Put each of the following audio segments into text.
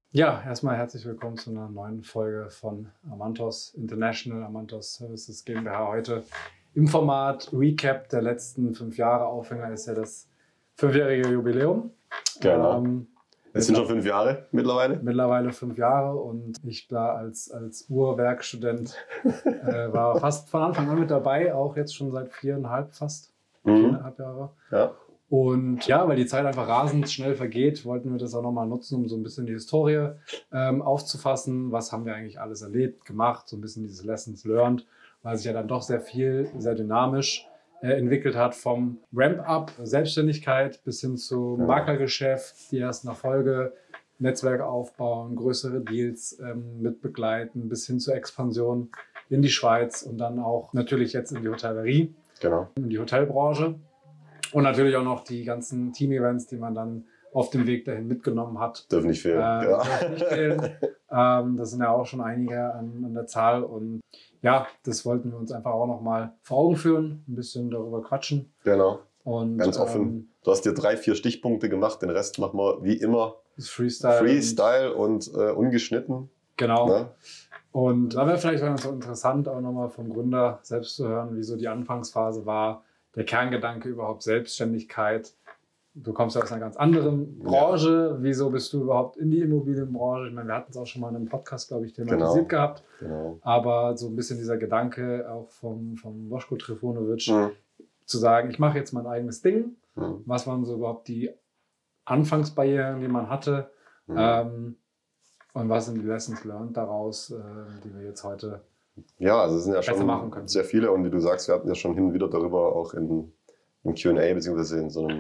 Ja, erstmal herzlich willkommen zu einer neuen Folge von Amantos International, Amantos Services GmbH. Heute im Format Recap der letzten 5 Jahre. Aufhänger ist ja das 5-jährige Jubiläum. Genau. Es sind schon 5 Jahre mittlerweile. Mittlerweile 5 Jahre und ich da als Urwerkstudent war fast von Anfang an mit dabei, auch jetzt schon seit 4,5 fast. 4,5 Jahre. Ja. Und ja, weil die Zeit einfach rasend schnell vergeht, wollten wir das auch nochmal nutzen, um so ein bisschen die Historie aufzufassen. Was haben wir eigentlich alles erlebt, gemacht, so ein bisschen diese Lessons learned, weil sich ja dann doch sehr viel, sehr dynamisch entwickelt hat, vom Ramp-up, Selbstständigkeit bis hin zu Maklergeschäft, die ersten Erfolge, Netzwerke aufbauen, größere Deals mit begleiten, bis hin zur Expansion in die Schweiz und dann auch natürlich jetzt in die Hotellerie, in die Hotelbranche. Und natürlich auch noch die ganzen Team-Events, die man dann auf dem Weg dahin mitgenommen hat. Dürfen nicht fehlen. Dürfen nicht fehlen. Das sind ja auch schon einige an der Zahl. Und ja, das wollten wir uns einfach auch nochmal vor Augen führen, ein bisschen darüber quatschen. Genau. Und, ganz offen. Du hast dir 3-4 Stichpunkte gemacht, den Rest machen wir wie immer Freestyle und ungeschnitten. Genau. Ne? Und da wäre vielleicht ganz interessant, auch nochmal vom Gründer selbst zu hören, wie so die Anfangsphase war. Der Kerngedanke überhaupt Selbstständigkeit. Du kommst ja aus einer ganz anderen Branche. Ja. Wieso bist du überhaupt in die Immobilienbranche? Ich meine, wir hatten es auch schon mal in einem Podcast, glaube ich, thematisiert gehabt. Genau. Aber so ein bisschen dieser Gedanke auch vom Voschko Trifunovic, zu sagen, ich mache jetzt mein eigenes Ding. Was waren so überhaupt die Anfangsbarrieren, die man hatte? Und was sind die Lessons learned daraus, die wir jetzt heute also es sind ja schon sehr viele, und wie du sagst, wir hatten ja schon hin und wieder darüber auch im Q&A beziehungsweise in so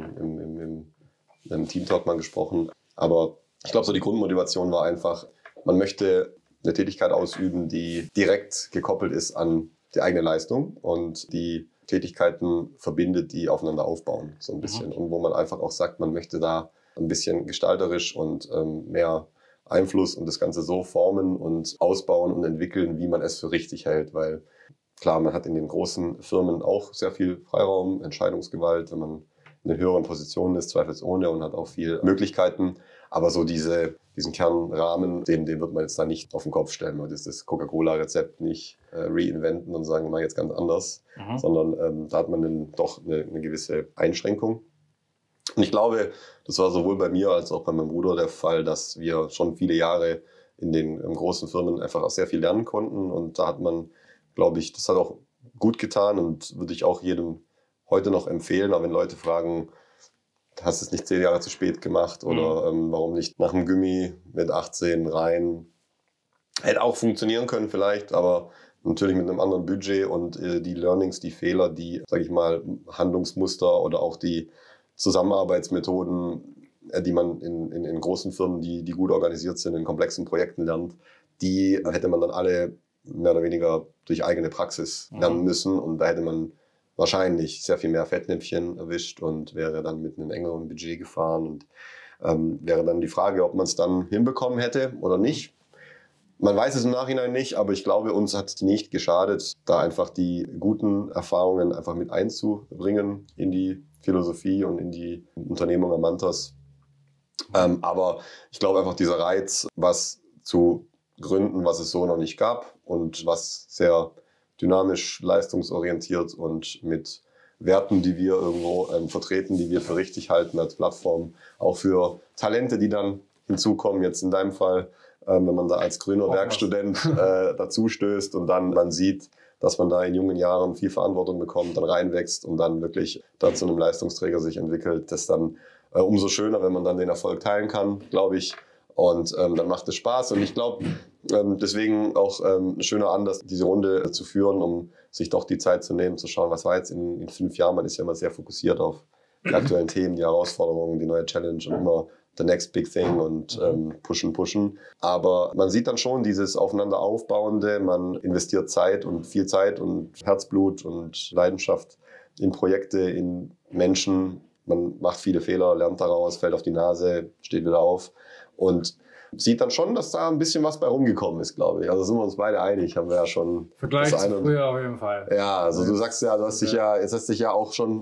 einem Team-Talk mal gesprochen. Aber ich glaube, so die Grundmotivation war einfach, man möchte eine Tätigkeit ausüben, die direkt gekoppelt ist an die eigene Leistung und die Tätigkeiten verbindet, die aufeinander aufbauen, so ein bisschen. Und wo man einfach auch sagt, man möchte da ein bisschen gestalterisch und mehr Einfluss und das Ganze so formen und ausbauen und entwickeln, wie man es für richtig hält. Weil klar, man hat in den großen Firmen auch sehr viel Freiraum, Entscheidungsgewalt, wenn man in den höheren Positionen ist, zweifelsohne, und hat auch viel Möglichkeiten. Aber so diesen Kernrahmen, den wird man jetzt da nicht auf den Kopf stellen. Man das Coca-Cola-Rezept nicht reinventen und sagen, wir machen jetzt ganz anders, sondern da hat man dann doch eine gewisse Einschränkung. Und ich glaube, das war sowohl bei mir als auch bei meinem Bruder der Fall, dass wir schon viele Jahre in den großen Firmen einfach auch sehr viel lernen konnten. Und da hat man, glaube ich, das hat auch gut getan und würde ich auch jedem heute noch empfehlen. Aber wenn Leute fragen, hast du es nicht 10 Jahre zu spät gemacht oder warum nicht nach dem Gymi mit 18 rein? Hätte auch funktionieren können vielleicht, aber natürlich mit einem anderen Budget und die Learnings, die Fehler, die, sage ich mal, Handlungsmuster oder auch die Zusammenarbeitsmethoden, die man in großen Firmen, die gut organisiert sind, in komplexen Projekten lernt, die hätte man dann alle mehr oder weniger durch eigene Praxis lernen müssen. Und da hätte man wahrscheinlich sehr viel mehr Fettnäpfchen erwischt und wäre dann mit einem engeren Budget gefahren. Und wäre dann die Frage, ob man es dann hinbekommen hätte oder nicht. Man weiß es im Nachhinein nicht, aber ich glaube, uns hat es nicht geschadet, da einfach die guten Erfahrungen einfach mit einzubringen in die Philosophie und in die Unternehmung Amantos. Aber ich glaube einfach dieser Reiz, was zu gründen, was es so noch nicht gab und was sehr dynamisch, leistungsorientiert und mit Werten, die wir irgendwo vertreten, die wir für richtig halten als Plattform, auch für Talente, die dann hinzukommen, jetzt in deinem Fall, wenn man da als grüner Werkstudent dazu stößt und dann man sieht, dass man da in jungen Jahren viel Verantwortung bekommt, dann reinwächst und dann wirklich da zu einem Leistungsträger sich entwickelt. Das ist dann umso schöner, wenn man dann den Erfolg teilen kann, glaube ich. Und dann macht es Spaß. Und ich glaube, deswegen auch ein schöner Anlass, diese Runde zu führen, um sich doch die Zeit zu nehmen, zu schauen, was war jetzt in 5 Jahren. Man ist ja immer sehr fokussiert auf die aktuellen Themen, die Herausforderungen, die neue Challenge und immer the next big thing und pushen. Aber man sieht dann schon dieses aufeinander Aufbauende, man investiert Zeit und viel Zeit und Herzblut und Leidenschaft in Projekte, in Menschen. Man macht viele Fehler, lernt daraus, fällt auf die Nase, steht wieder auf und sieht dann schon, dass da ein bisschen was bei rumgekommen ist, glaube ich. Also sind wir uns beide einig, haben wir ja schon. Vergleich zu früher auf jeden Fall. Ja, also du sagst ja, du hast dich ja, jetzt hast dich ja auch schon, ne?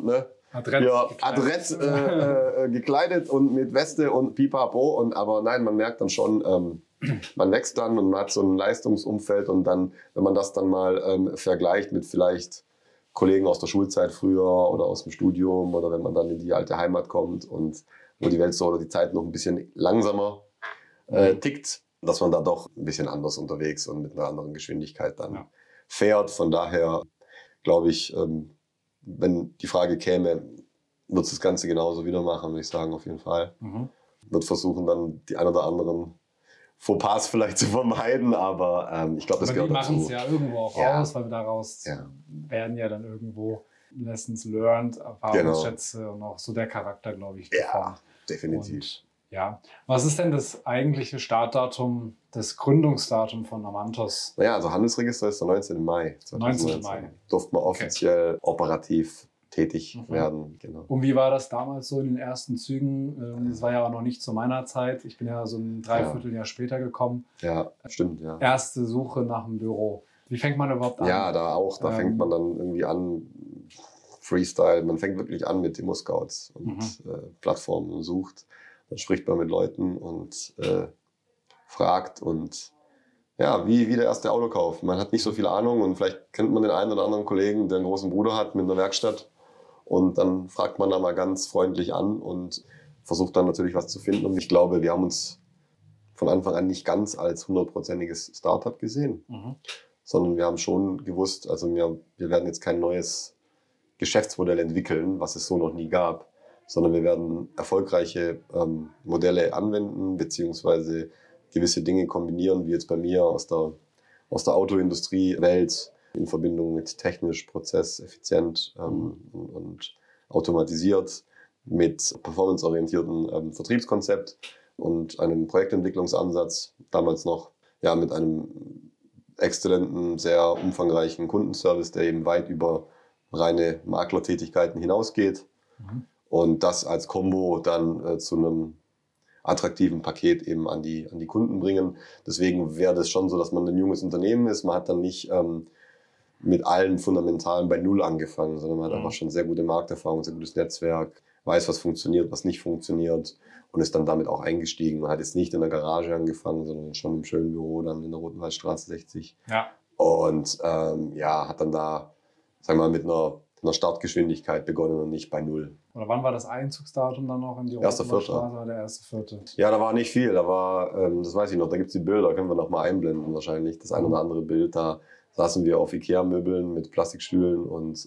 adrett gekleidet und mit Weste und Pipapo. Aber nein, man merkt dann schon, man wächst dann und man hat so ein Leistungsumfeld. Und dann, wenn man das dann mal vergleicht mit vielleicht Kollegen aus der Schulzeit früher oder aus dem Studium oder wenn man dann in die alte Heimat kommt und wo die Welt so oder die Zeit noch ein bisschen langsamer tickt, dass man da doch ein bisschen anders unterwegs und mit einer anderen Geschwindigkeit dann fährt. Von daher glaube ich, wenn die Frage käme, wird es das Ganze genauso wieder machen, würde ich sagen, auf jeden Fall. Wird versuchen, dann die ein oder anderen Fauxpas vielleicht zu vermeiden, aber ich glaube, das gehört dazu. Aber die machen es ja irgendwo auch raus, weil wir daraus werden ja dann irgendwo Lessons learned, Erfahrungsschätze und auch so der Charakter, glaube ich, geformt. Ja, definitiv. Und, was ist denn das eigentliche Startdatum, das Gründungsdatum von Amantos? Naja, also Handelsregister ist der 19. Mai 2019. 19. Mai. Durfte man offiziell operativ tätig werden. Genau. Und wie war das damals so in den ersten Zügen? Das war ja auch noch nicht zu meiner Zeit. Ich bin ja so ein Dreivierteljahr später gekommen. Ja, stimmt, ja. Erste Suche nach einem Büro. Wie fängt man überhaupt an? Ja, da fängt man dann irgendwie an, Freestyle. Man fängt wirklich an mit Demo-Scouts und Plattformen und sucht. Dann spricht man mit Leuten und fragt und wie der erste Autokauf. Man hat nicht so viel Ahnung und vielleicht kennt man den einen oder anderen Kollegen, der einen großen Bruder hat mit einer Werkstatt. Und dann fragt man da mal ganz freundlich an und versucht dann natürlich was zu finden. Und ich glaube, wir haben uns von Anfang an nicht ganz als 100%iges Startup gesehen, sondern wir haben schon gewusst, also wir werden jetzt kein neues Geschäftsmodell entwickeln, was es so noch nie gab, sondern wir werden erfolgreiche Modelle anwenden, beziehungsweise gewisse Dinge kombinieren, wie jetzt bei mir aus der Autoindustrie-Welt in Verbindung mit technisch, Prozess, effizient und automatisiert, mit performanceorientierten Vertriebskonzept und einem Projektentwicklungsansatz, damals noch mit einem exzellenten, sehr umfangreichen Kundenservice, der eben weit über reine Maklertätigkeiten hinausgeht. Und das als Kombo dann zu einem attraktiven Paket eben an die Kunden bringen. Deswegen wäre das schon so, dass man ein junges Unternehmen ist. Man hat dann nicht mit allen Fundamentalen bei Null angefangen, sondern man hat einfach schon sehr gute Markterfahrung, sehr gutes Netzwerk, weiß, was funktioniert, was nicht funktioniert und ist dann damit auch eingestiegen. Man hat jetzt nicht in der Garage angefangen, sondern schon im schönen Büro, dann in der Rotenwaldstraße 60. Und hat dann da, sagen wir mal, mit einer Startgeschwindigkeit begonnen und nicht bei Null. Oder wann war das Einzugsdatum dann noch in die Rotenwaldstraße? Der 1.4. Ja, da war nicht viel. Da war, das weiß ich noch, da gibt es die Bilder, können wir noch mal einblenden wahrscheinlich. Das ein oder andere Bild, da saßen wir auf Ikea-Möbeln mit Plastikstühlen und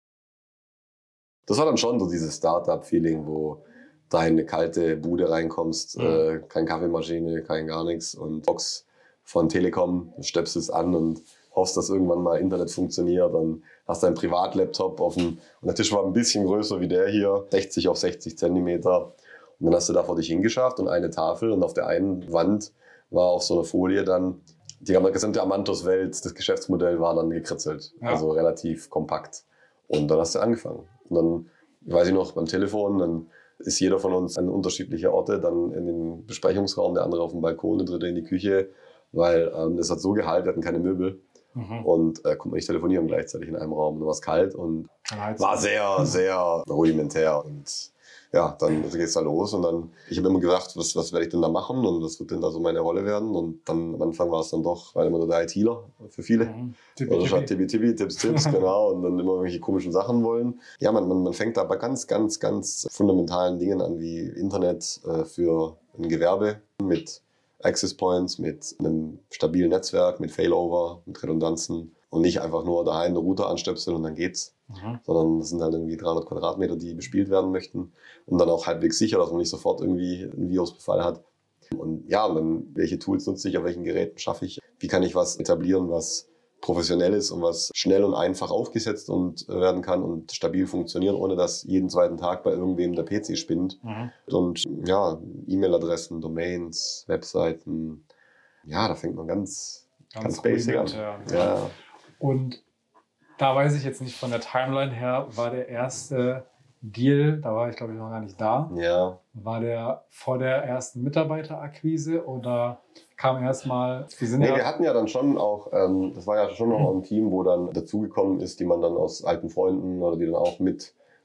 das war dann schon so dieses Startup-Feeling, wo da in eine kalte Bude reinkommst, keine Kaffeemaschine, kein gar nichts und Box von Telekom, stöpselst an und hoffst, dass irgendwann mal Internet funktioniert. Dann hast du einen Privatlaptop und der Tisch war ein bisschen größer wie der hier, 60 auf 60 Zentimeter. Und dann hast du da vor dich hingeschafft und eine Tafel und auf der einen Wand war auf so einer Folie dann die gesamte Amantos-Welt, das Geschäftsmodell war dann gekritzelt, also relativ kompakt. Und dann hast du angefangen. Und dann, weiß ich noch, beim Telefon, dann ist jeder von uns an unterschiedliche Orte, dann in den Besprechungsraum, der andere auf dem Balkon, der dritte in die Küche, weil es hat so gehalten, wir hatten keine Möbel. Und konnte man nicht telefonieren gleichzeitig in einem Raum. Da war es kalt und war sehr, sehr rudimentär. Und dann geht's da los. Und dann, ich habe immer gedacht, was werde ich denn da machen und was wird denn da so meine Rolle werden? Und dann am Anfang war es dann doch, weil immer der ITler für viele. Also statt Tibi, Tipps, genau. Und dann immer irgendwelche komischen Sachen wollen. Ja, man fängt da bei ganz, ganz, ganz fundamentalen Dingen an, wie Internet für ein Gewerbe mit Access Points, mit einem stabilen Netzwerk, mit Failover, mit Redundanzen und nicht einfach nur daheim eine Router anstöpseln und dann geht's, sondern das sind halt irgendwie 300 Quadratmeter, die bespielt werden möchten und dann auch halbwegs sicher, dass man nicht sofort irgendwie einen Virusbefall hat. Und dann, welche Tools nutze ich, auf welchen Geräten schaffe ich, wie kann ich was etablieren, was professionell ist und was schnell und einfach aufgesetzt und werden kann und stabil funktioniert, ohne dass jeden zweiten Tag bei irgendwem der PC spinnt. Und E-Mail-Adressen, Domains, Webseiten, da fängt man ganz basic an. Ja. Und da weiß ich jetzt nicht, von der Timeline her war der erste Deal, da war ich glaube ich noch gar nicht da. Ja. War der vor der ersten Mitarbeiterakquise oder kam erstmal? Wir hatten ja dann schon auch, das war ja schon noch ein Team, wo dann dazugekommen ist, die man dann aus alten Freunden oder die dann auch mit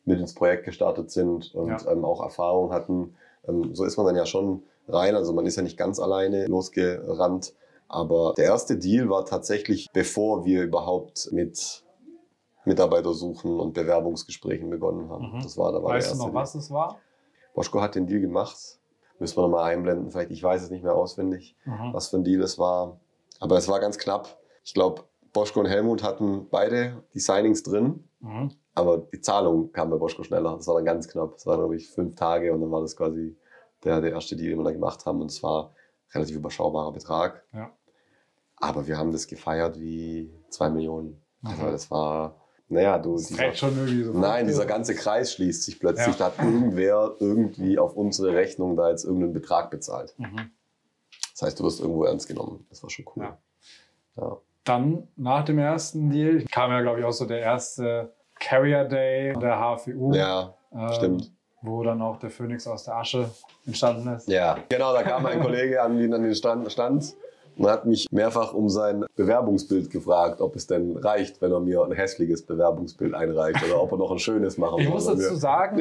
mit ins Projekt gestartet sind und auch Erfahrung hatten. So ist man dann ja schon rein. Also man ist ja nicht ganz alleine losgerannt. Aber der erste Deal war tatsächlich, bevor wir überhaupt mit Mitarbeitersuchen und Bewerbungsgesprächen begonnen haben. Das war weißt du noch, was es war? Boschko hat den Deal gemacht. Müssen wir nochmal einblenden. Vielleicht, ich weiß es nicht mehr auswendig, was für ein Deal es war. Aber es war ganz knapp. Ich glaube, Boschko und Helmut hatten beide die Signings drin. Aber die Zahlung kam bei Boschko schneller. Das war dann ganz knapp. Das waren, glaube ich, 5 Tage und dann war das quasi der erste Deal, den wir da gemacht haben. Und es war ein relativ überschaubarer Betrag. Ja. Aber wir haben das gefeiert wie 2 Millionen. Also das war, naja, dieser ganze Kreis schließt sich plötzlich. Ja. Da hat irgendwer irgendwie auf unsere Rechnung da jetzt irgendeinen Betrag bezahlt. Das heißt, du wirst irgendwo ernst genommen. Das war schon cool. Ja. Dann, nach dem ersten Deal, kam ja, glaube ich, auch so der erste Carrier Day der HFWU. Ja, stimmt. Wo dann auch der Phönix aus der Asche entstanden ist. Ja, genau, da kam ein Kollege an den Stand und hat mich mehrfach um sein Bewerbungsbild gefragt, ob es denn reicht, wenn er mir ein hässliches Bewerbungsbild einreicht oder ob er noch ein schönes machen Ich muss dazu sagen,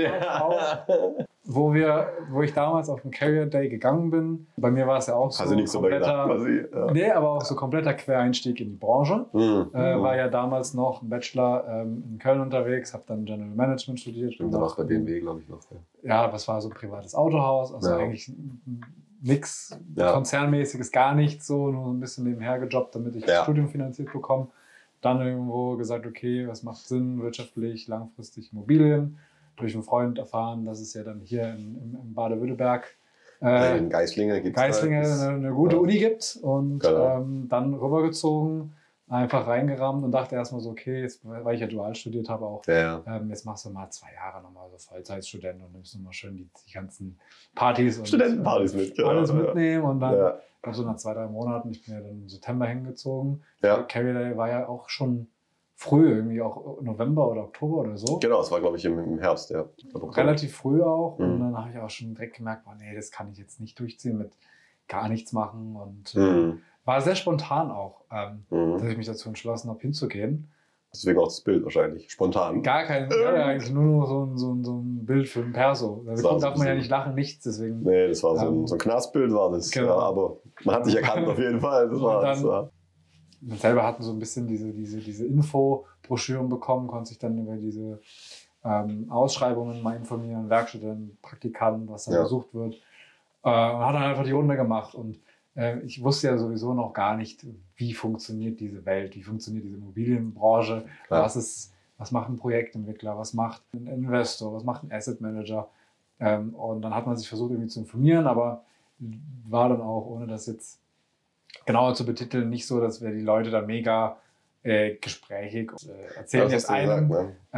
wo ich damals auf den Carrier Day gegangen bin, bei mir war es ja auch so nicht kompletter, nee, aber auch so kompletter Quereinstieg in die Branche. War ja damals noch ein Bachelor in Köln unterwegs, habe dann General Management studiert. Und da war es bei BMW, glaube ich, noch. Ja, was war so ein privates Autohaus, also eigentlich nichts Konzernmäßiges, gar nichts, so nur ein bisschen nebenher gejobbt, damit ich das Studium finanziert bekomme. Dann irgendwo gesagt, okay, was macht Sinn, wirtschaftlich, langfristig Immobilien. Durch einen Freund erfahren, dass es ja dann hier in Baden-Württemberg in Geislinge eine gute Uni gibt. Und dann rübergezogen, einfach reingerammt und dachte erstmal so, okay, jetzt, weil ich ja dual studiert habe auch, jetzt machst du mal 2 Jahre nochmal so Vollzeitstudent und nimmst nochmal schön die ganzen Partys und Studentenpartys alles mitnehmen. Und dann, so nach 2-3 Monaten, ich bin ja dann im September hingezogen. Carrier Day war ja auch schon früh, irgendwie auch November oder Oktober oder so. Genau, es war, glaube ich, im Herbst, ja. Relativ früh auch. Und dann habe ich auch schon direkt gemerkt, nee, das kann ich jetzt nicht durchziehen mit gar nichts machen. Und war sehr spontan auch, dass ich mich dazu entschlossen habe, hinzugehen. Deswegen auch das Bild wahrscheinlich. Spontan. Gar kein, eigentlich nur so ein Bild für ein Perso. Da darf man ja nicht lachen, nichts. Deswegen, nee, das war so ein Knastbild war das. Genau. Ja, aber man hat dich erkannt auf jeden Fall. Das war. Wir selber hatten so ein bisschen diese Infobroschüren bekommen, konnte sich dann über diese Ausschreibungen mal informieren, Werkstudenten, Praktikanten, was da gesucht wird. Und hat dann einfach die Runde gemacht. Und ich wusste ja sowieso noch gar nicht, wie funktioniert diese Welt, wie funktioniert diese Immobilienbranche, was macht ein Projektentwickler, was macht ein Investor, was macht ein Asset Manager. Und dann hat man sich versucht irgendwie zu informieren, aber war dann auch, ohne das jetzt genauer zu betiteln, nicht so, dass wir die Leute da mega gesprächig erzählen jetzt einem,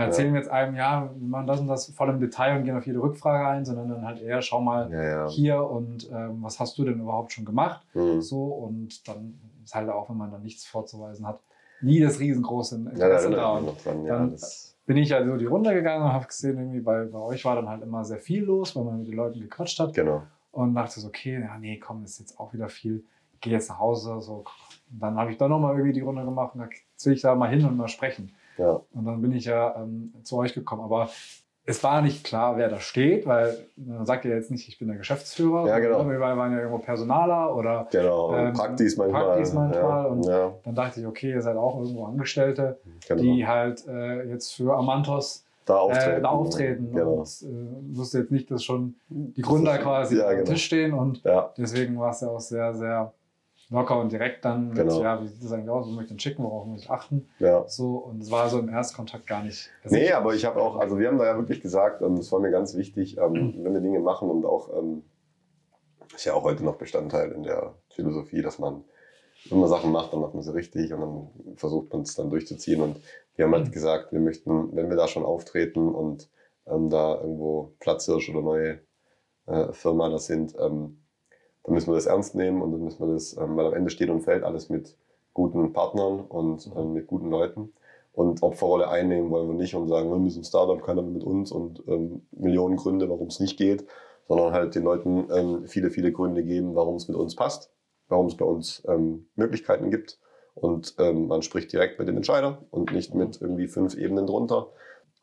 ja, wir machen das und das voll im Detail und gehen auf jede Rückfrage ein, sondern dann halt eher, schau mal hier und was hast du denn überhaupt schon gemacht? So, und dann ist halt auch, wenn man dann nichts vorzuweisen hat, nie das riesengroße Interesse da. Und dann bin ich ja so die Runde gegangen und habe gesehen, irgendwie bei euch war dann halt immer sehr viel los, weil man mit den Leuten gequatscht hat. Genau. Und dachte so, okay, nee, komm, das ist jetzt auch wieder viel. Ich gehe jetzt nach Hause. So. Und dann habe ich dann nochmal irgendwie die Runde gemacht und da will ich da mal hin und mal sprechen. Ja. Und dann bin ich ja zu euch gekommen. Aber es war nicht klar, wer da steht, weil man sagt ja jetzt nicht, ich bin der Geschäftsführer. Ja, genau. Wir waren ja irgendwo Personaler oder Praktis manchmal. Ja. Und dann dachte ich, okay, ihr seid auch irgendwo Angestellte, die halt jetzt für Amantos da auftreten. Genau. Und wusste jetzt nicht, dass schon die Gründer quasi am Tisch stehen. Und deswegen war es ja auch sehr, sehr locker und direkt dann mit, wie sieht das eigentlich aus, was möchte ich denn schicken, worauf muss ich achten. Ja. So, und es war so im Erstkontakt gar nicht. Nee, aber ich habe auch, also wir haben da ja wirklich gesagt, das war mir ganz wichtig, wenn wir Dinge machen und auch, ist ja auch heute noch Bestandteil in der Philosophie, dass man, wenn man Sachen macht, dann macht man sie richtig und dann versucht man es dann durchzuziehen. Und wir haben halt gesagt, wir möchten, wenn wir da schon auftreten und da irgendwo Platzhirsch oder neue Firma das sind, dann müssen wir das ernst nehmen und dann müssen wir das, weil am Ende steht und fällt alles mit guten Partnern und mit guten Leuten. Und Opferrolle einnehmen wollen wir nicht und sagen, wir müssen ein Startup, keiner will mit uns und Millionen Gründe, warum es nicht geht, sondern halt den Leuten viele, viele Gründe geben, warum es mit uns passt, warum es bei uns Möglichkeiten gibt. Und man spricht direkt mit dem Entscheider und nicht mit irgendwie 5 Ebenen drunter.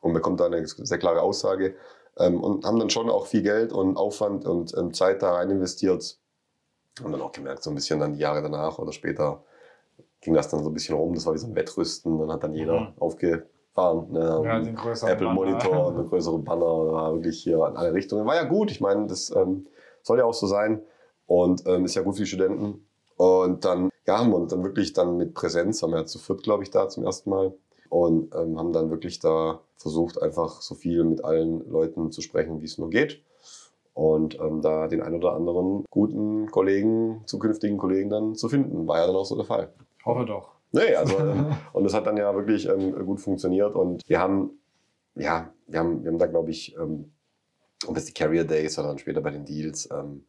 und bekommt da eine sehr klare Aussage. Und haben dann schon auch viel Geld und Aufwand und Zeit da rein investiert. Und dann auch gemerkt, so ein bisschen dann die Jahre danach oder später ging das dann so ein bisschen rum. Das war wie so ein Wettrüsten. Dann hat dann jeder aufgefahren. Ne? Ja, den größeren Apple-Monitor, eine größere Banner, war wirklich hier in alle Richtungen. War ja gut, ich meine, das soll ja auch so sein. Und ist ja gut für die Studenten. Und dann, ja, haben wir uns dann wirklich dann mit Präsenz, haben wir ja zu viert, glaube ich, da zum ersten Mal. Und haben dann wirklich da versucht, einfach so viel mit allen Leuten zu sprechen, wie es nur geht. Und da den ein oder anderen guten Kollegen, zukünftigen Kollegen dann zu finden. War ja dann auch so der Fall. Ich hoffe doch. Nee, also, und das hat dann ja wirklich gut funktioniert. Und wir haben da, glaube ich, ob es die Carrier Days oder dann später bei den Deals,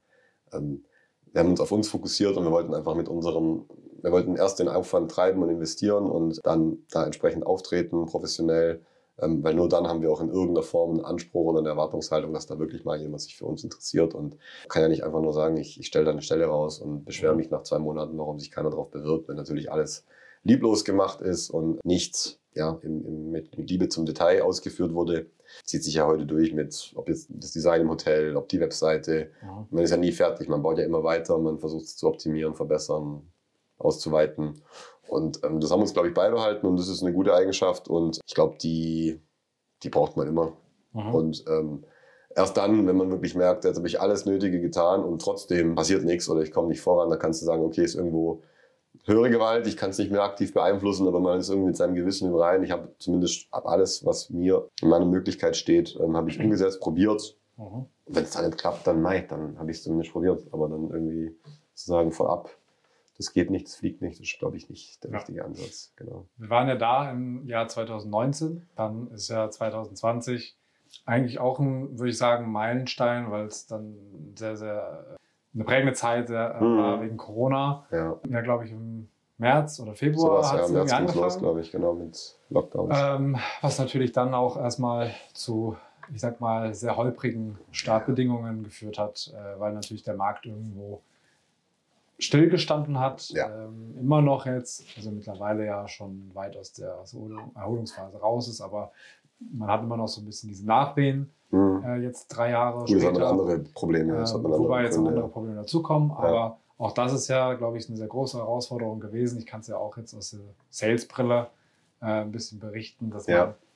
wir haben uns auf uns fokussiert und wir wollten einfach wir wollten erst den Aufwand treiben und investieren und dann da entsprechend auftreten, professionell, weil nur dann haben wir auch in irgendeiner Form einen Anspruch oder eine Erwartungshaltung, dass da wirklich mal jemand sich für uns interessiert und kann ja nicht einfach nur sagen, ich stelle da eine Stelle raus und beschwere mich nach 2 Monaten, warum sich keiner darauf bewirbt, wenn natürlich alles lieblos gemacht ist und nichts mit Liebe zum Detail ausgeführt wurde. Zieht sich ja heute durch mit, ob jetzt das Design im Hotel, ob die Webseite. Man ist ja nie fertig, man baut ja immer weiter, man versucht es zu optimieren, verbessern, auszuweiten. Und das haben wir uns, glaube ich, beibehalten und das ist eine gute Eigenschaft und ich glaube, die braucht man immer. Und erst dann, wenn man wirklich merkt, jetzt habe ich alles Nötige getan und trotzdem passiert nichts oder ich komme nicht voran, dann kannst du sagen, okay, ist irgendwo höhere Gewalt, ich kann es nicht mehr aktiv beeinflussen, aber man ist irgendwie mit seinem Gewissen im Reinen. Ich habe zumindest alles, was mir in meiner Möglichkeit steht, habe ich umgesetzt, probiert. Und wenn es dann nicht klappt, dann habe ich es zumindest probiert. Aber dann irgendwie zu sagen, vorab, das geht nicht, das fliegt nicht, das ist, glaube ich, nicht der richtige Ansatz. Genau. Wir waren ja da im Jahr 2019, dann ist ja 2020 eigentlich auch ein, würde ich sagen, Meilenstein, weil es dann sehr, sehr eine prägende Zeit war wegen Corona. Ja, glaube ich, im März oder Februar hat es irgendwie angefangen. Los, glaube ich, genau, mit Lockdowns. Was natürlich dann auch erstmal zu, ich sag mal, sehr holprigen Startbedingungen geführt hat, weil natürlich der Markt irgendwo stillgestanden hat. Immer noch jetzt, also mittlerweile ja schon weit aus der Erholungsphase raus ist, aber man hat immer noch so ein bisschen diese Nachwehen. Jetzt 3 Jahre später. Das andere Probleme. Wobei jetzt noch andere Probleme dazukommen. Aber auch das ist ja, glaube ich, eine sehr große Herausforderung gewesen. Ich kann es ja auch jetzt aus der Sales-Brille ein bisschen berichten, dass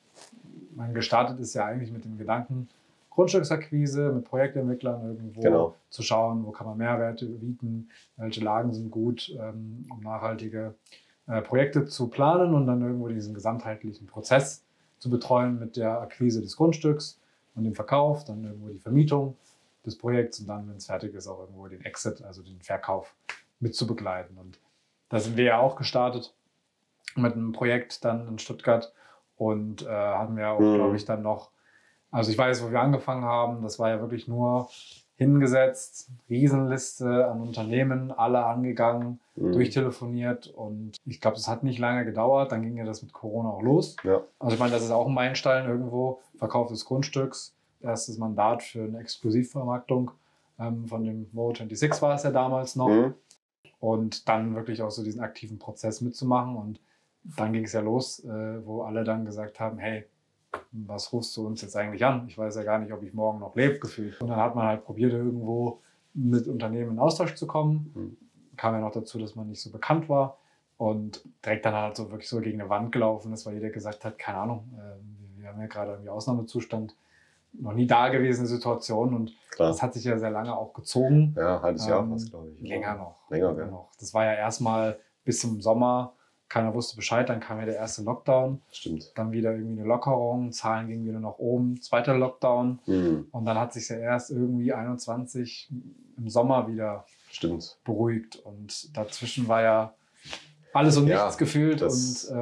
man gestartet ist ja eigentlich mit dem Gedanken, Grundstücksakquise mit Projektentwicklern irgendwo zu schauen, wo kann man Mehrwerte bieten, welche Lagen sind gut, um nachhaltige Projekte zu planen und dann irgendwo diesen gesamtheitlichen Prozess zu betreuen mit der Akquise des Grundstücks und dem Verkauf, dann irgendwo die Vermietung des Projekts und dann, wenn es fertig ist, auch irgendwo den Exit, also den Verkauf mit zu begleiten. Und da sind wir ja auch gestartet mit einem Projekt dann in Stuttgart und hatten wir auch, glaube ich, dann noch, also ich weiß, wo wir angefangen haben, das war ja wirklich nur hingesetzt, Riesenliste an Unternehmen, alle angegangen, durchtelefoniert und ich glaube, das hat nicht lange gedauert, dann ging ja das mit Corona auch los. Also ich meine, das ist auch ein Meilenstein irgendwo, Verkauf des Grundstücks, erstes Mandat für eine Exklusivvermarktung von dem Mo26 war es ja damals noch und dann wirklich auch so diesen aktiven Prozess mitzumachen und dann ging es ja los, wo alle dann gesagt haben, hey, was rufst du uns jetzt eigentlich an? Ich weiß ja gar nicht, ob ich morgen noch lebe, gefühlt. Und dann hat man halt probiert, irgendwo mit Unternehmen in Austausch zu kommen. Kam ja noch dazu, dass man nicht so bekannt war und direkt dann halt so wirklich so gegen eine Wand gelaufen ist, weil jeder gesagt hat, keine Ahnung, wir haben ja gerade irgendwie Ausnahmezustand, noch nie dagewesene Situation und das hat sich ja sehr lange auch gezogen. Ja, halbes Jahr fast, glaube ich. Länger noch. Länger noch. Das war ja erstmal bis zum Sommer. Keiner wusste Bescheid, dann kam ja der erste Lockdown. Stimmt. Dann wieder irgendwie eine Lockerung, Zahlen gingen wieder nach oben, zweiter Lockdown. Und dann hat sich ja erst irgendwie 21 im Sommer wieder beruhigt. Und dazwischen war ja alles und nichts gefühlt. Das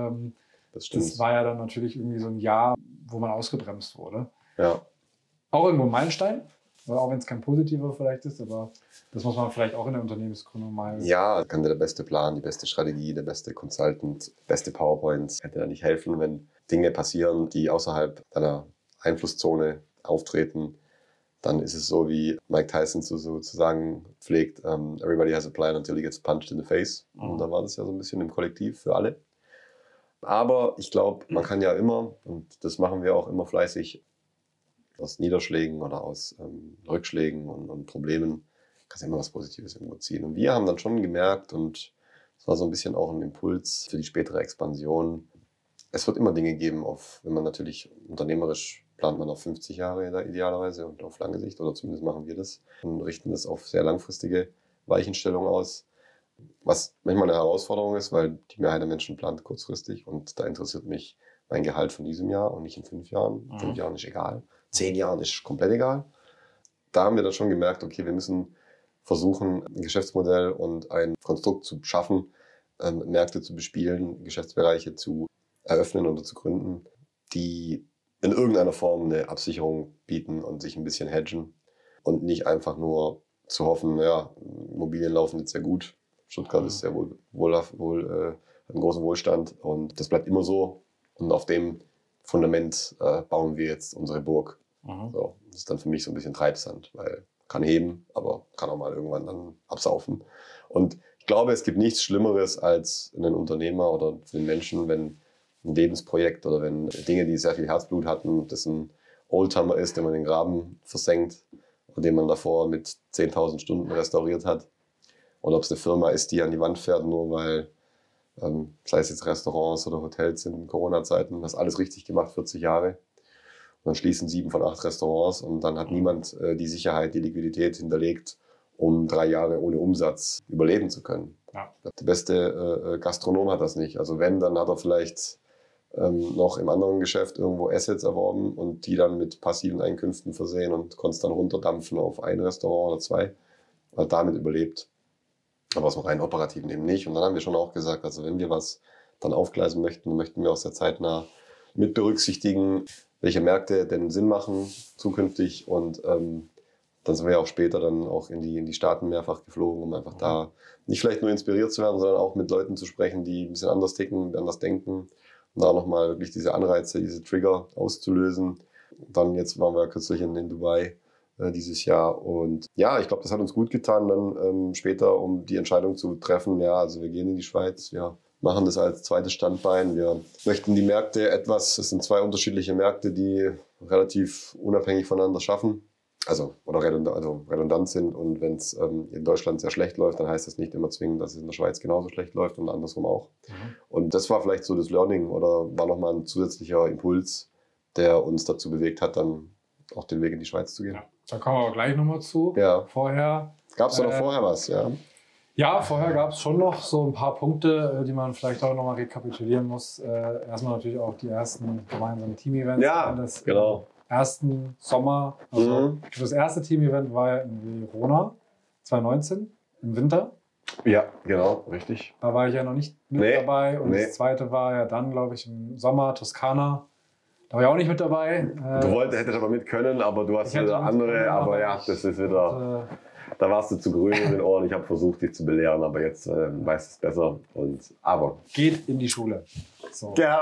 war ja dann natürlich irgendwie so ein Jahr, wo man ausgebremst wurde. Ja. Auch irgendwo ein Meilenstein, auch wenn es kein positiver vielleicht ist, aber das muss man vielleicht auch in der Unternehmensgründung mal... Ja, kann dir der beste Plan, die beste Strategie, der beste Consultant, beste PowerPoints, kann dir da nicht helfen, wenn Dinge passieren, die außerhalb deiner Einflusszone auftreten. Dann ist es so, wie Mike Tyson sozusagen pflegt, everybody has a plan until he gets punched in the face. Und da war das ja so ein bisschen im Kollektiv für alle. Aber ich glaube, man kann ja immer, und das machen wir auch immer fleißig, aus Niederschlägen oder aus Rückschlägen und Problemen, kannst ja immer was Positives irgendwo ziehen. Und wir haben dann schon gemerkt, und das war so ein bisschen auch ein Impuls für die spätere Expansion, es wird immer Dinge geben, wenn man natürlich unternehmerisch plant man auf 50 Jahre idealerweise und auf lange Sicht, oder zumindest machen wir das und richten das auf sehr langfristige Weichenstellung aus. Was manchmal eine Herausforderung ist, weil die Mehrheit der Menschen plant kurzfristig und da interessiert mich mein Gehalt von diesem Jahr und nicht in 5 Jahren. 5 Jahren ist egal, 10 Jahren ist komplett egal. Da haben wir dann schon gemerkt, okay, wir müssen versuchen, ein Geschäftsmodell und ein Konstrukt zu schaffen, Märkte zu bespielen, Geschäftsbereiche zu eröffnen oder zu gründen, die in irgendeiner Form eine Absicherung bieten und sich ein bisschen hedgen und nicht einfach nur zu hoffen, ja, Immobilien laufen jetzt sehr gut. Stuttgart ist sehr hat einen großen Wohlstand und das bleibt immer so. Und auf dem Fundament bauen wir jetzt unsere Burg. So, das ist dann für mich so ein bisschen Treibsand, weil kann heben, aber kann auch mal irgendwann dann absaufen. Und ich glaube, es gibt nichts Schlimmeres als einen Unternehmer oder für den Menschen, wenn ein Lebensprojekt oder wenn Dinge, die sehr viel Herzblut hatten, das ein Oldtimer ist, den man in den Graben versenkt und den man davor mit 10.000 Stunden restauriert hat. Oder ob es eine Firma ist, die an die Wand fährt, nur weil, sei es jetzt Restaurants oder Hotels in Corona-Zeiten, das alles richtig gemacht, 40 Jahre. Und dann schließen 7 von 8 Restaurants und dann hat niemand die Sicherheit, die Liquidität hinterlegt, um 3 Jahre ohne Umsatz überleben zu können. Ja. Der beste Gastronom hat das nicht. Also wenn, dann hat er vielleicht noch im anderen Geschäft irgendwo Assets erworben und die dann mit passiven Einkünften versehen und konstant runterdampfen auf ein Restaurant oder 2, hat damit überlebt. Aber aus dem rein operativen eben nicht. Und dann haben wir schon auch gesagt, also wenn wir was dann aufgleisen möchten, dann möchten wir auch sehr zeitnah mit berücksichtigen, welche Märkte denn Sinn machen zukünftig. Und dann sind wir auch später dann auch in die Staaten mehrfach geflogen, um einfach da nicht vielleicht nur inspiriert zu werden, sondern auch mit Leuten zu sprechen, die ein bisschen anders ticken, anders denken. Und da nochmal wirklich diese Anreize, diese Trigger auszulösen. Dann jetzt waren wir kürzlich in Dubai dieses Jahr. Und ja, ich glaube, das hat uns gut getan, dann später, um die Entscheidung zu treffen, ja, also wir gehen in die Schweiz, wir machen das als zweites Standbein. Wir möchten die Märkte es sind 2 unterschiedliche Märkte, die relativ unabhängig voneinander schaffen. Also redundant sind. Und wenn es in Deutschland sehr schlecht läuft, dann heißt das nicht immer zwingend, dass es in der Schweiz genauso schlecht läuft und andersrum auch. Und das war vielleicht so das Learning oder war nochmal ein zusätzlicher Impuls, der uns dazu bewegt hat, dann auch den Weg in die Schweiz zu gehen. Ja, da kommen wir aber gleich nochmal zu. Ja. Vorher. Gab es da noch vorher was? Ja. Ja, vorher gab es schon noch so ein paar Punkte, die man vielleicht auch nochmal rekapitulieren muss. Erstmal natürlich auch die ersten gemeinsamen Team-Events. Ja, genau. Ersten Sommer, also das erste Team-Event war ja in Verona 2019 im Winter. Ja, genau, richtig. Da war ich ja noch nicht mit dabei und das zweite war ja dann, glaube ich, im Sommer Toskana. Da war ich auch nicht mit dabei. Hättest aber mit können, aber du hast wieder andere, aber ja, das ist wieder, da warst du zu grün in den Ohren. Ich habe versucht, dich zu belehren, aber jetzt weißt du es besser. Aber geht in die Schule. So. Ja,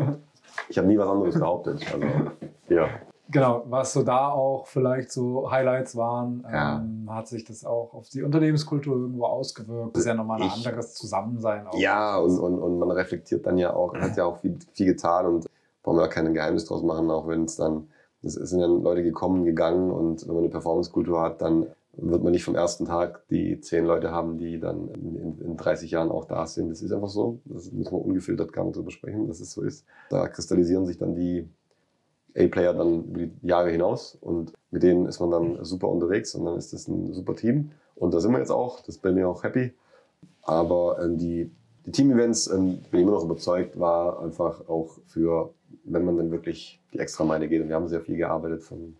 ich habe nie was anderes behauptet. Also, ja. Genau, was so da auch vielleicht so Highlights waren, hat sich das auch auf die Unternehmenskultur irgendwo ausgewirkt. Das ist ja nochmal ein anderes Zusammensein. Auch. Ja, und man reflektiert dann ja auch, man hat ja auch viel getan und wollen wir da kein Geheimnis draus machen, auch wenn es sind ja Leute gekommen, gegangen und wenn man eine Performancekultur hat, dann wird man nicht vom ersten Tag die 10 Leute haben, die dann in 30 Jahren auch da sind. Das ist einfach so, das müssen wir ungefiltert gar nicht drüber sprechen, dass es so ist. Da kristallisieren sich dann die A-Player dann über die Jahre hinaus und mit denen ist man dann super unterwegs und dann ist das ein super Team und da sind wir jetzt auch, das bin ich auch happy. Aber die Team-Events, bin ich immer noch überzeugt, war einfach auch für, wenn man dann wirklich die Extrameile geht und wir haben sehr viel gearbeitet vom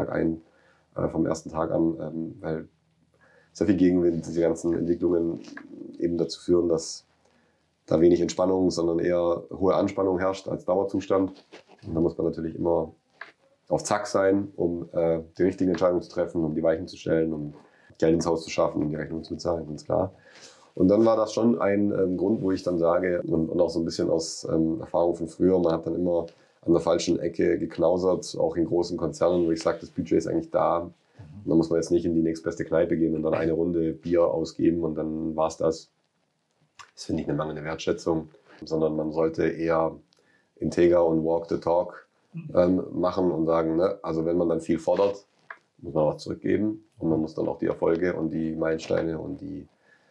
ersten Tag an, weil sehr viel Gegenwind, diese ganzen Entwicklungen eben dazu führen, dass da wenig Entspannung, sondern eher hohe Anspannung herrscht als Dauerzustand. Und da muss man natürlich immer auf Zack sein, um die richtigen Entscheidungen zu treffen, um die Weichen zu stellen, um Geld ins Haus zu schaffen, um die Rechnung zu bezahlen, ganz klar. Und dann war das schon ein Grund, wo ich dann sage, und auch so ein bisschen aus Erfahrung von früher, man hat dann immer an der falschen Ecke geknausert, auch in großen Konzernen, wo ich sage, das Budget ist eigentlich da. Und dann muss man jetzt nicht in die nächstbeste Kneipe gehen und dann eine Runde Bier ausgeben und dann war's das. Das finde ich eine mangelnde Wertschätzung. sondern man sollte eher integer und walk the talk machen und sagen, ne? Also wenn man dann viel fordert, muss man was zurückgeben und man muss dann auch die Erfolge und die Meilensteine und die